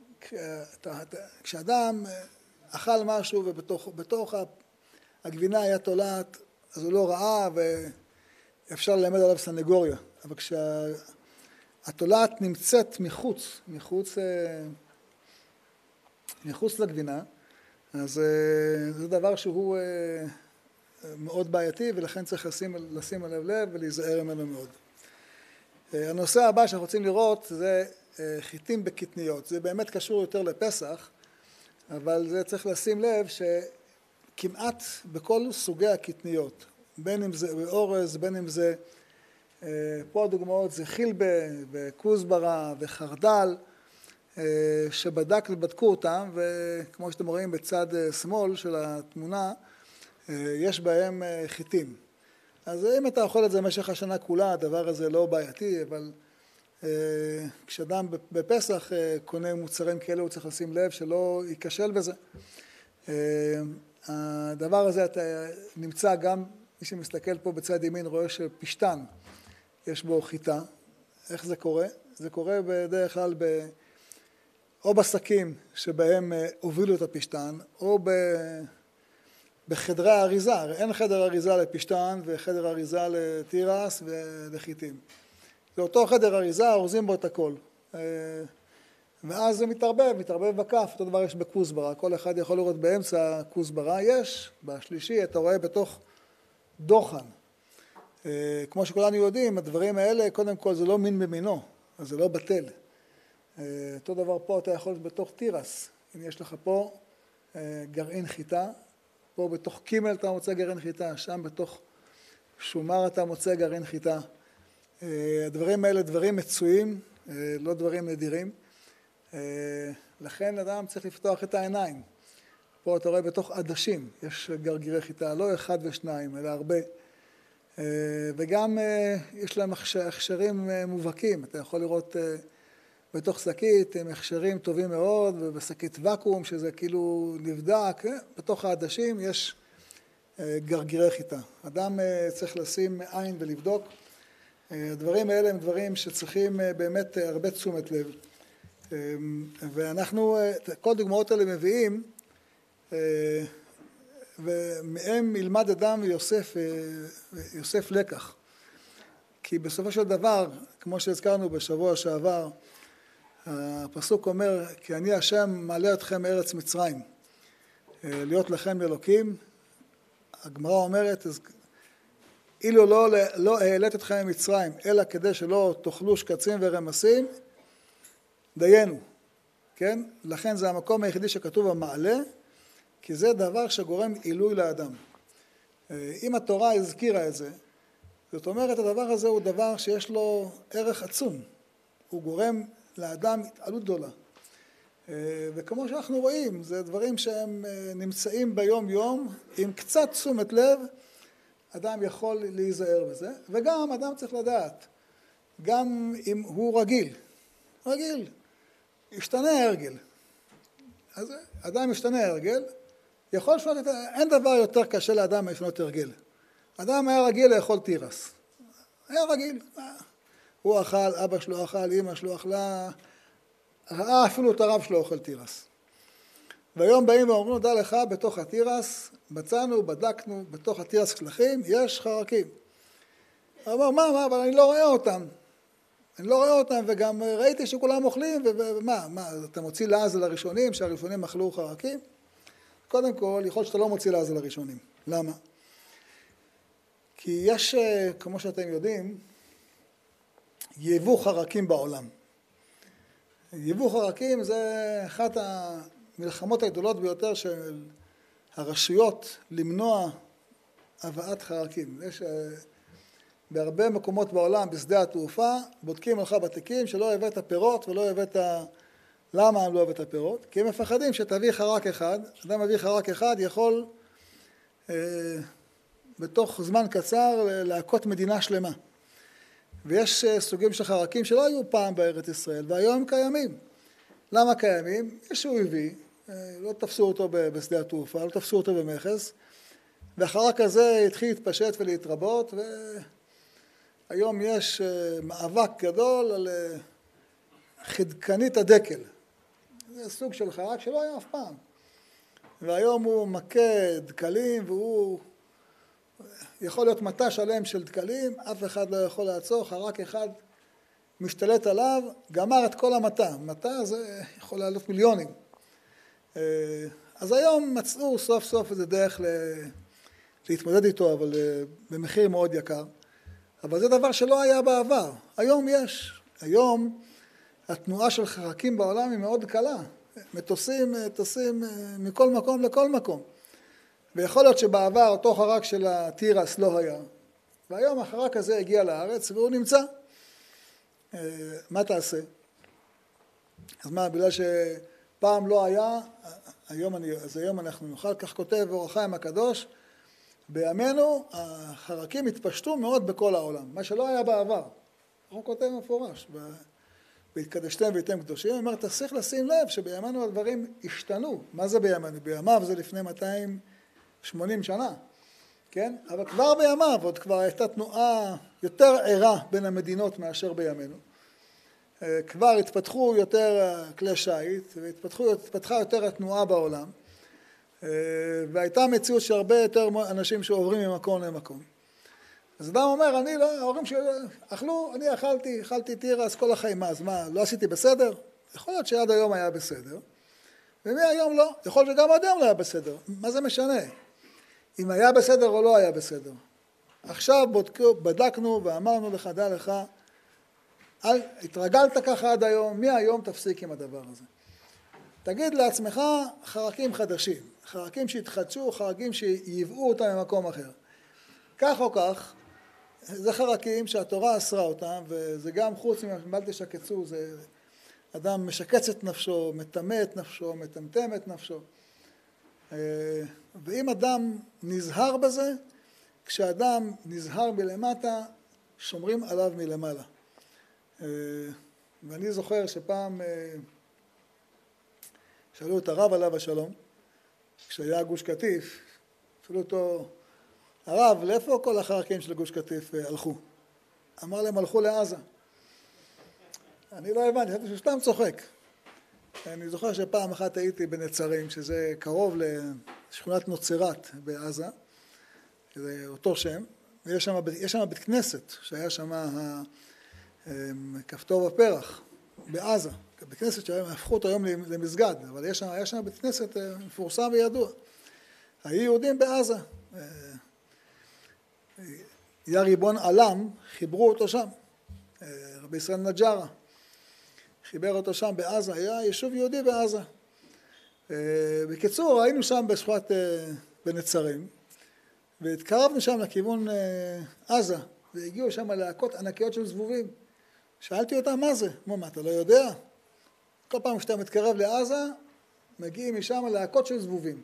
כשאדם אכל משהו ובתוך בתוך הגבינה היה תולעת, אז הוא לא ראה אפשר ללמד עליו סנגוריה, אבל כשהתולעת נמצאת מחוץ, מחוץ, מחוץ לגבינה, אז זה דבר שהוא מאוד בעייתי, ולכן צריך לשים, לשים עליו לב ולהיזהר ממנו מאוד. הנושא הבא שאנחנו רוצים לראות זה חיטים בקטניות. זה באמת קשור יותר לפסח, אבל זה צריך לשים לב שכמעט בכל סוגי הקטניות, בין אם זה באורז, בין אם זה, פה הדוגמאות זה חילבה וכוסברה וחרדל, שבדקנו, בדקו אותם, וכמו שאתם רואים בצד שמאל של התמונה, יש בהם חיטים. אז אם אתה אוכל את זה במשך השנה כולה, הדבר הזה לא בעייתי, אבל כשאדם בפסח קונה מוצרים כאלה, הוא צריך לשים לב שלא ייכשל בזה. הדבר הזה נמצא גם, מי שמסתכל פה בצד ימין רואה שפשטן, יש בו חיטה. איך זה קורה? זה קורה בדרך כלל ב... או בשקים שבהם הובילו את הפשטן, או ב... בחדרי האריזה. הרי אין חדר אריזה לפשטן וחדר אריזה לתירס ולחיטים. זה אותו חדר אריזה, אורזים בו את הכל. ואז זה מתערבב, מתערבב בכף, אותו דבר יש בכוסברה. כל אחד יכול לראות באמצע כוסברה, יש. בשלישי אתה רואה בתוך דוחן. כמו שכולנו יודעים, הדברים האלה, קודם כל זה לא מין במינו, אז זה לא בטל. אותו דבר פה אתה יכול בתוך תירס. אם יש לך פה גרעין חיטה, פה בתוך קימל אתה מוצא גרעין חיטה, שם בתוך שומר אתה מוצא גרעין חיטה. הדברים האלה דברים מצויים, לא דברים נדירים. לכן אדם צריך לפתוח את העיניים. פה אתה רואה בתוך עדשים, יש גרגירי חיטה, לא אחד ושניים, אלא הרבה. וגם יש להם הכשרים מובהקים, אתה יכול לראות בתוך שקית עם הכשרים טובים מאוד, ובשקית וקום שזה כאילו נבדק, בתוך העדשים יש גרגירי חיטה. אדם צריך לשים עין ולבדוק. הדברים האלה הם דברים שצריכים באמת הרבה תשומת לב. ואנחנו, כל דוגמאות האלה מביאים, ומהם ילמד אדם ויוסף, יוסף לקח. כי בסופו של דבר, כמו שהזכרנו בשבוע שעבר, הפסוק אומר, כי אני השם מעלה אתכם מארץ מצרים, להיות לכם אלוקים. הגמרא אומרת, אילו לא, לא העלית אתכם ממצרים, אלא כדי שלא תאכלו שקצים ורמסים, דיינו, כן? לכן זה המקום היחידי שכתוב המעלה, כי זה דבר שגורם עילוי לאדם. אם התורה הזכירה את זה, זאת אומרת, הדבר הזה הוא דבר שיש לו ערך עצום. הוא גורם לאדם התעלות גדולה. וכמו שאנחנו רואים, זה דברים שהם נמצאים ביום יום, עם קצת תשומת לב, אדם יכול להיזהר בזה, וגם אדם צריך לדעת, גם אם הוא רגיל, רגיל, ישתנה הרגל. אז אדם ישתנה הרגל, יכול לשנות, אין דבר יותר קשה לאדם לשנות הרגל. אדם היה רגיל לאכול תירס. היה רגיל. הוא אכל, אבא שלו אכל, אמא שלו אכלה, ראה אפילו את הרב שלו אוכל תירס. והיום באים ואומרים, דע לך, בתוך התירס, מצאנו, בדקנו, בתוך התירס קלחים, יש חרקים. הוא אמר, מה, מה, אבל אני לא רואה אותם. אני לא רואה אותם, וגם ראיתי שכולם אוכלים, ומה, מה, אתה מוציא לעז לראשונים, שהראשונים אכלו חרקים? קודם כל, יכול שאתה לא מוציא לעז לראשונים. למה? כי יש, כמו שאתם יודעים, יבוא חרקים בעולם. יבוא חרקים זה אחת המלחמות הגדולות ביותר של הרשויות למנוע הבאת חרקים. יש בהרבה מקומות בעולם, בשדה התעופה, בודקים לך בתיקים שלא הבאת פירות ולא הבאת... למה הם לא הבאת פירות? כי הם מפחדים שתביא חרק אחד, אדם מביא חרק אחד יכול אה, בתוך זמן קצר להכות מדינה שלמה. ויש סוגים של חרקים שלא היו פעם בארץ ישראל, והיום הם קיימים. למה קיימים? ישו הביא, לא תפסו אותו בשדה התעופה, לא תפסו אותו במכס, והחרק הזה התחיל להתפשט ולהתרבות, והיום יש מאבק גדול על חדקנית הדקל. זה סוג של חרק שלא היה אף פעם. והיום הוא מכה דקלים, והוא יכול להיות מטע שלם של דקלים, אף אחד לא יכול לעצור, חרק אחד משתלט עליו, גמר את כל המטע. מטע זה יכול לעלות מיליונים. אז היום מצאו סוף סוף איזה דרך להתמודד איתו, אבל במחיר מאוד יקר. אבל זה דבר שלא היה בעבר. היום יש. היום התנועה של חרקים בעולם היא מאוד קלה. מטוסים, טסים מכל מקום לכל מקום. ויכול להיות שבעבר אותו חרק של התירס לא היה. והיום החרק הזה הגיע לארץ והוא נמצא. מה תעשה? אז מה, בגלל שפעם לא היה, היום, אני, אז היום אנחנו נוכל, כך כותב אור החיים הקדוש, בימינו החרקים התפשטו מאוד בכל העולם, מה שלא היה בעבר. הוא כותב מפורש, בהתקדשתם והייתם קדושים, הוא אומר, צריך לשים לב שבימינו הדברים השתנו. מה זה בימינו? בימיו זה לפני מאתיים ושמונים שנה, כן? אבל כבר בימיו עוד כבר הייתה תנועה יותר ערה בין המדינות מאשר בימינו. כבר התפתחו יותר כלי שיט, והתפתחה יותר התנועה בעולם, והייתה מציאות שהרבה יותר אנשים שעוברים ממקום למקום. אז אדם אומר, אני לא, ההורים שלי אכלו, אני אכלתי, אכלתי תירס כל החיים, אז מה, לא עשיתי בסדר? יכול להיות שעד היום היה בסדר, ומהיום לא, יכול להיות שגם עד היום לא היה בסדר. מה זה משנה? אם היה בסדר או לא היה בסדר. עכשיו בודקו, בדקנו ואמרנו לך, דע לך, אל, התרגלת ככה עד היום, מהיום תפסיק עם הדבר הזה. תגיד לעצמך חרקים חדשים, חרקים שהתחדשו, חרקים שיבאו אותם ממקום אחר. כך או כך, זה חרקים שהתורה אסרה אותם, וזה גם חוץ מבל תשקצו, זה אדם משקץ את נפשו, מטמא את נפשו, מטמטם את נפשו. ואם אדם נזהר בזה, כשאדם נזהר מלמטה, שומרים עליו מלמעלה. ואני זוכר שפעם שאלו את הרב עליו השלום, כשהיה גוש קטיף, שאלו אותו, הרב, לאיפה כל החרקים של גוש קטיף הלכו? אמר להם, הלכו לעזה. אני לא הבנתי, חשבתי שסתם צוחק. אני זוכר שפעם אחת הייתי בנצרים, שזה קרוב לשכונת נוצרת בעזה, זה אותו שם, ויש שם, יש שם בית כנסת, שהיה שם כפתור בפרח, בעזה. בית כנסת שהפכו אותו היום למסגד, אבל יש שם, היה שם בית כנסת מפורסם וידוע. היו יהודים בעזה. היה ריבון עלם, חיברו אותו שם, רבי ישראל נג'רה, חיבר אותו שם בעזה, היה יישוב יהודי בעזה. בקיצור, היינו שם בשכונת בנצרים, והתקרבנו שם לכיוון עזה, והגיעו שם להקות ענקיות של זבובים. שאלתי אותם מה זה? מה, אתה לא יודע? כל פעם שאתה מתקרב לעזה, מגיעים משם להקות של זבובים.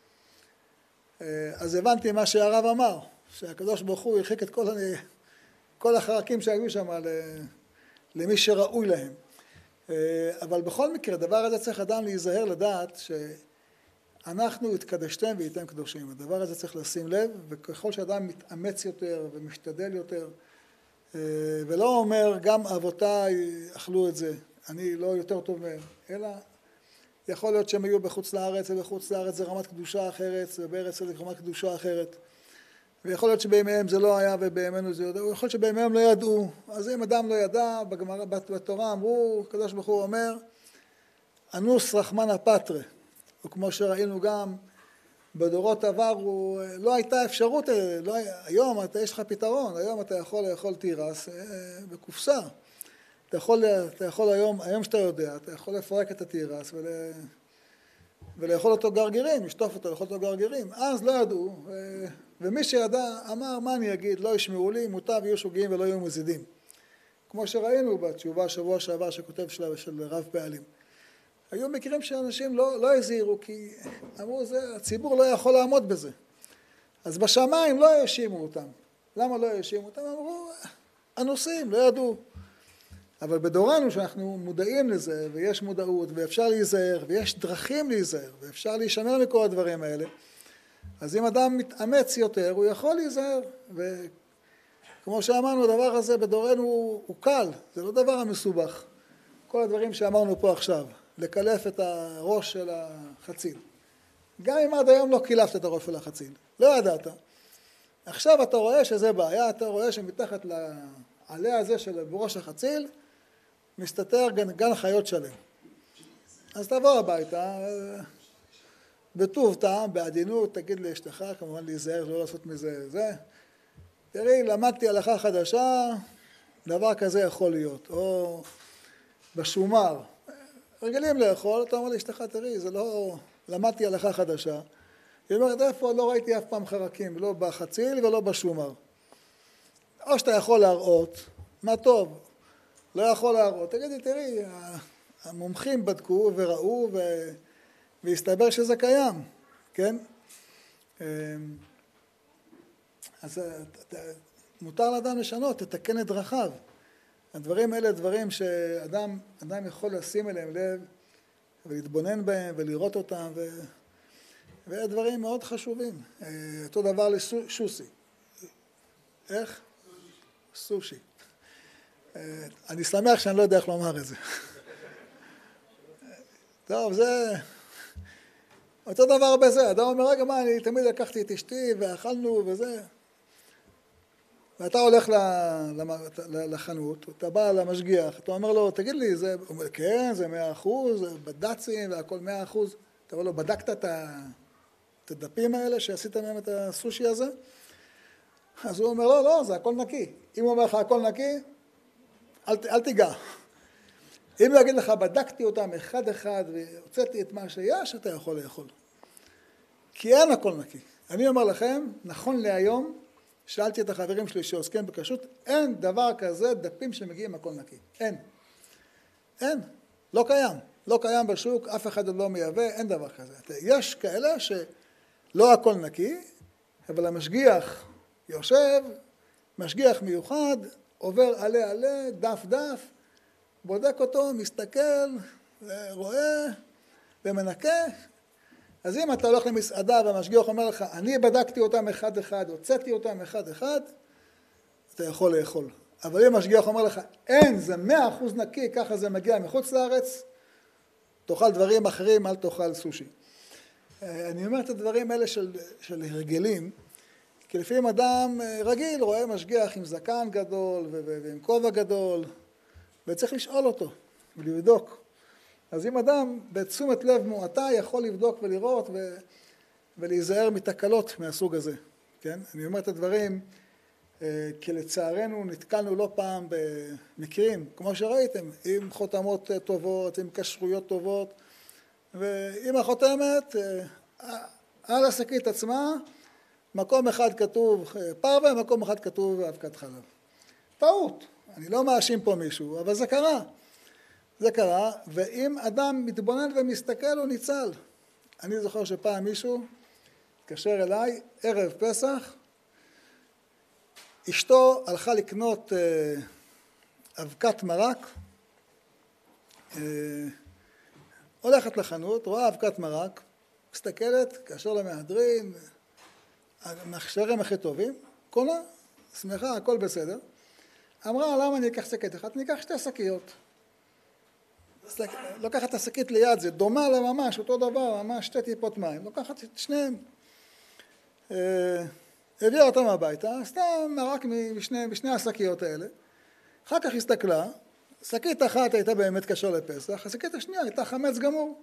אז הבנתי מה שהרב אמר, שהקדוש ברוך הוא הרחיק את כל, כל החרקים שהיו שם למי שראוי להם. אבל בכל מקרה, הדבר הזה צריך אדם להיזהר לדעת שאנחנו התקדשתם והייתם קדושים. הדבר הזה צריך לשים לב, וככל שאדם מתאמץ יותר ומשתדל יותר, ולא אומר גם אבותיי אכלו את זה, אני לא יותר טוב מהם, אלא יכול להיות שהם היו בחוץ לארץ, ובחוץ לארץ זה רמת קדושה אחרת, ובארץ זה רמת קדושה אחרת. ויכול להיות שבימיהם זה לא היה ובימינו זה יודע, ויכול להיות שבימיהם לא ידעו. אז אם אדם לא ידע, בגמרא, בתורה אמרו, הקדוש ברוך הוא אומר, אנוס רחמנא פטרי. וכמו שראינו גם בדורות עברו, לא הייתה אפשרות, לא, היום אתה, יש לך פתרון, היום אתה יכול לאכול תירס בקופסה. אתה יכול, אתה יכול היום, היום שאתה יודע, אתה יכול לפרק את התירס ול, ולאכול אותו גרגירים, לשטוף אותו, לאכול אותו גרגירים. אז לא ידעו, ו, ומי שידע אמר, מה אני אגיד, לא ישמעו לי, מוטב יהיו שוגעים ולא יהיו מזידים. כמו שראינו בתשובה שבוע שעבר שכותב של, של רב פעלים. היו מקרים שאנשים לא, לא הזהירו, כי אמרו, זה, הציבור לא יכול לעמוד בזה. אז בשמיים לא האשימו אותם. למה לא האשימו אותם? אמרו, אנוסים, לא ידעו. אבל בדורנו שאנחנו מודעים לזה, ויש מודעות, ואפשר להיזהר, ויש דרכים להיזהר, ואפשר להישמר מכל הדברים האלה, אז אם אדם מתאמץ יותר, הוא יכול להיזהר. וכמו שאמרנו, הדבר הזה בדורנו הוא, הוא קל, זה לא דבר המסובך. כל הדברים שאמרנו פה עכשיו, לקלף את הראש של החציל. גם אם עד היום לא קילפת את הראש של החציל, לא ידעת. עכשיו אתה רואה שזה בעיה, אתה רואה שמתחת לעלה הזה של בראש החציל, מסתתר גן, גן חיות שלם. אז תבוא הביתה, בטוב טעם, בעדינות, תגיד לאשתך, כמובן להיזהר, לא לעשות מזה זה. תראי, למדתי הלכה חדשה, דבר כזה יכול להיות. או בשומר, רגילים לאכול, אתה אומר לאשתך, תראי, זה לא... למדתי הלכה חדשה. היא אומרת, איפה? לא ראיתי אף פעם חרקים, לא בחציל ולא בשומר. או שאתה יכול להראות, מה טוב, לא יכול להראות. תגידי, תראי, המומחים בדקו וראו ו... והסתבר שזה קיים, כן? אז מותר לאדם לשנות, תתקן את דרכיו. הדברים האלה דברים שאדם אדם יכול לשים אליהם לב ולהתבונן בהם ולראות אותם, ו... ואלה דברים מאוד חשובים. אותו דבר לשוסי. איך? סושי. אני שמח שאני לא יודע איך לומר את זה. טוב, זה... אותו דבר בזה. אדם אומר, רגע, מה, אני תמיד לקחתי את אשתי ואכלנו וזה. ואתה הולך לחנות, אתה בא למשגיח, אתה אומר לו, תגיד לי, זה... הוא אומר, כן, זה מאה אחוז, בד"צים והכל מאה אחוז. אתה אומר לו, בדקת את ה... את הדפים האלה שעשית מהם את הסושי הזה? אז הוא אומר, לא, לא, זה הכל נקי. אם הוא אומר לך הכל נקי, אל, אל תיגע. אם הוא יגיד לך, בדקתי אותם אחד אחד והוצאתי את מה שיש, אתה יכול לאכול. כי אין הכל נקי. אני אומר לכם, נכון להיום, שאלתי את החברים שלי שעוסקים בכשרות, אין דבר כזה דפים שמגיעים הכל נקי. אין. אין. לא קיים. לא קיים בשוק, אף אחד עוד לא מייבא, אין דבר כזה. יש כאלה שלא הכל נקי, אבל המשגיח יושב, משגיח מיוחד, עובר עלה עלה, דף דף, בודק אותו, מסתכל, רואה ומנקה. אז אם אתה הולך למסעדה והמשגיח אומר לך, אני בדקתי אותם אחד אחד, הוצאתי אותם אחד אחד, אתה יכול לאכול. אבל אם המשגיח אומר לך, אין, זה מאה אחוז נקי, ככה זה מגיע מחוץ לארץ, תאכל דברים אחרים, אל תאכל סושי. אני אומר את הדברים האלה של, של הרגלים, כי לפעמים אדם רגיל רואה משגיח עם זקן גדול ועם כובע גדול, וצריך לשאול אותו ולבדוק. אז אם אדם בתשומת לב מועטה יכול לבדוק ולראות ו... ולהיזהר מתקלות מהסוג הזה. כן? אני אומר את הדברים, כי לצערנו נתקלנו לא פעם במקרים, כמו שראיתם, עם חותמות טובות, עם כשרויות טובות, ועם החותמת, על השקית עצמה, מקום אחד כתוב פרווה, מקום אחד כתוב אבקת חלב. טעות, אני לא מאשים פה מישהו, אבל זה קרה. זה קרה, ואם אדם מתבונן ומסתכל הוא ניצל. אני זוכר שפעם מישהו התקשר אליי, ערב פסח, אשתו הלכה לקנות אה, אבקת מרק, אה, הולכת לחנות, רואה אבקת מרק, מסתכלת, כאשר למהדרין, המכשירים הכי טובים, קונה, שמחה, הכל בסדר. אמרה, למה אני אקח שקית אחת? אני אקח שתי שקיות. לוקחת את השקית ליד, זה דומה לה ממש, אותו דבר, ממש שתי טיפות מים. לוקחת את שניהם. אה, הביאה אותם הביתה, עשתה מרק משני, משני השקיות האלה. אחר כך הסתכלה, שקית אחת הייתה באמת קשור לפסח, השקית השנייה הייתה חמץ גמור.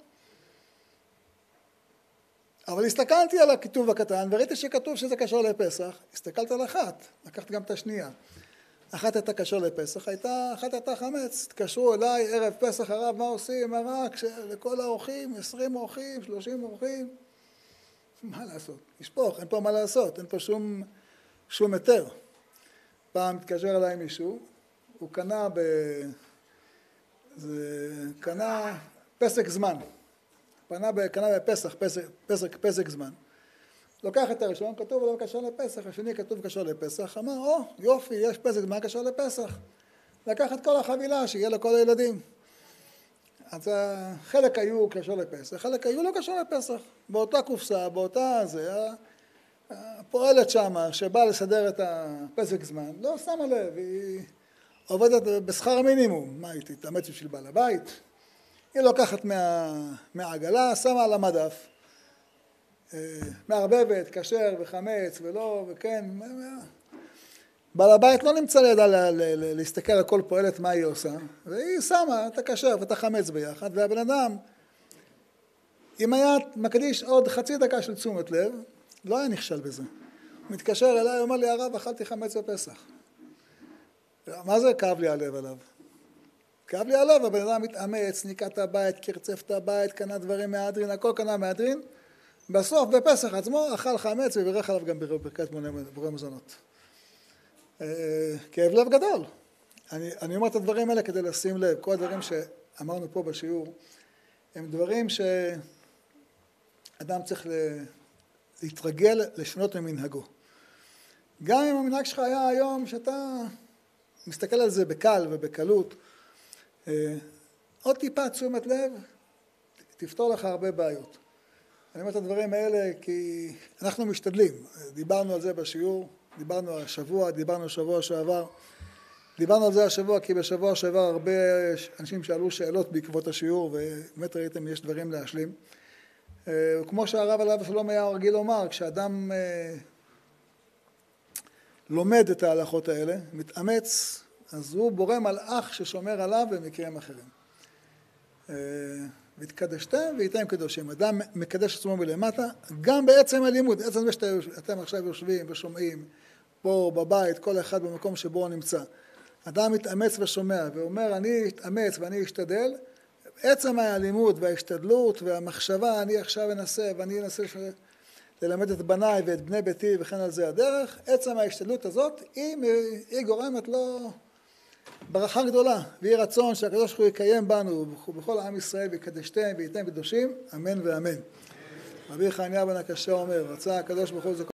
אבל הסתכלתי על הכיתוב הקטן וראיתי שכתוב שזה קשור לפסח, הסתכלת על אחת, לקחת גם את השנייה. אחת הייתה קשור לפסח, הייתה, אחת הייתה חמץ. התקשרו אליי, ערב פסח הרב, מה עושים? מרק לכל האורחים, עשרים אורחים, שלושים אורחים. מה לעשות? נשפוך, אין פה מה לעשות, אין פה שום, שום היתר. פעם התקשר אליי מישהו, הוא קנה ב... זה... קנה פסק זמן. קנה, ב... קנה בפסח, פסק, פסק, פסק זמן. לוקח את הראשון, כתוב לא קשור לפסח, השני כתוב קשור לפסח. אמר, או, יופי, יש פסק זמן קשור לפסח. לקח את כל החבילה, שיהיה לכל הילדים. אז חלק היו קשור לפסח, חלק היו לא קשור לפסח. באותה קופסה, באותה זה, הפועלת שמה, שבאה לסדר את הפסק זמן, לא שמה לב, היא עובדת בשכר מינימום. מה, היא תתאמץ בשביל בעל הבית? היא לוקחת מה, מהעגלה, שמה על המדף. מערבבת, כשר וחמץ ולא, וכן, בעל הבית לא נמצא לידה להסתכל על כל פועלת מה היא עושה, והיא שמה את הכשר ואת החמץ ביחד, והבן אדם, אם היה מקדיש עוד חצי דקה של תשומת לב, לא היה נכשל בזה. הוא מתקשר אליי, הוא אומר לי, הרב, אכלתי חמץ בפסח. מה זה כאב לי הלב עליו? כאב לי הלב, הבן אדם מתאמץ, ניקה את הבית, קרצף את הבית, קנה דברים מהדרין, הכל קנה מהדרין, בסוף בפסח עצמו אכל חמץ וברך עליו גם ברכת בורא מזונות. כאב לב גדול. אני, אני אומר את הדברים האלה כדי לשים לב, כל הדברים שאמרנו פה בשיעור, הם דברים שאדם צריך להתרגל לשנות ממנהגו. גם אם המנהג שלך היה היום שאתה מסתכל על זה בקל ובקלות, עוד טיפה תשומת לב, תפתור לך הרבה בעיות. אני אומר את הדברים האלה כי אנחנו משתדלים. דיברנו על זה בשיעור, דיברנו השבוע, דיברנו שבוע שעבר. דיברנו על זה השבוע כי בשבוע שעבר הרבה אנשים שאלו שאלות בעקבות השיעור, ובאמת ראיתם יש דברים להשלים. כמו שהרב עליו השלום היה רגיל לומר, כשאדם לומד את ההלכות האלה, מתאמץ, אז הוא בורא מלאך ששומר עליו במקרים אחרים. והתקדשתם והייתם קדושים. אדם מקדש עצמו מלמטה, גם בעצם הלימוד, עצם זה שאתם עכשיו יושבים ושומעים, פה בבית, כל אחד במקום שבו הוא נמצא. אדם מתאמץ ושומע ואומר, אני אתאמץ ואני אשתדל, עצם הלימוד וההשתדלות והמחשבה, אני עכשיו אנסה ואני אנסה ללמד את בניי ואת בני ביתי וכן על זה הדרך, עצם ההשתדלות הזאת, היא, היא גורמת לו ברכה גדולה, ויהי רצון שהקדוש ברוך הוא יקיים בנו ובכל עם ישראל ויקדשתם וייתם קדושים, אמן ואמן. רבי חנינא בן עקשיא אומר, רצה הקדוש ברוך הוא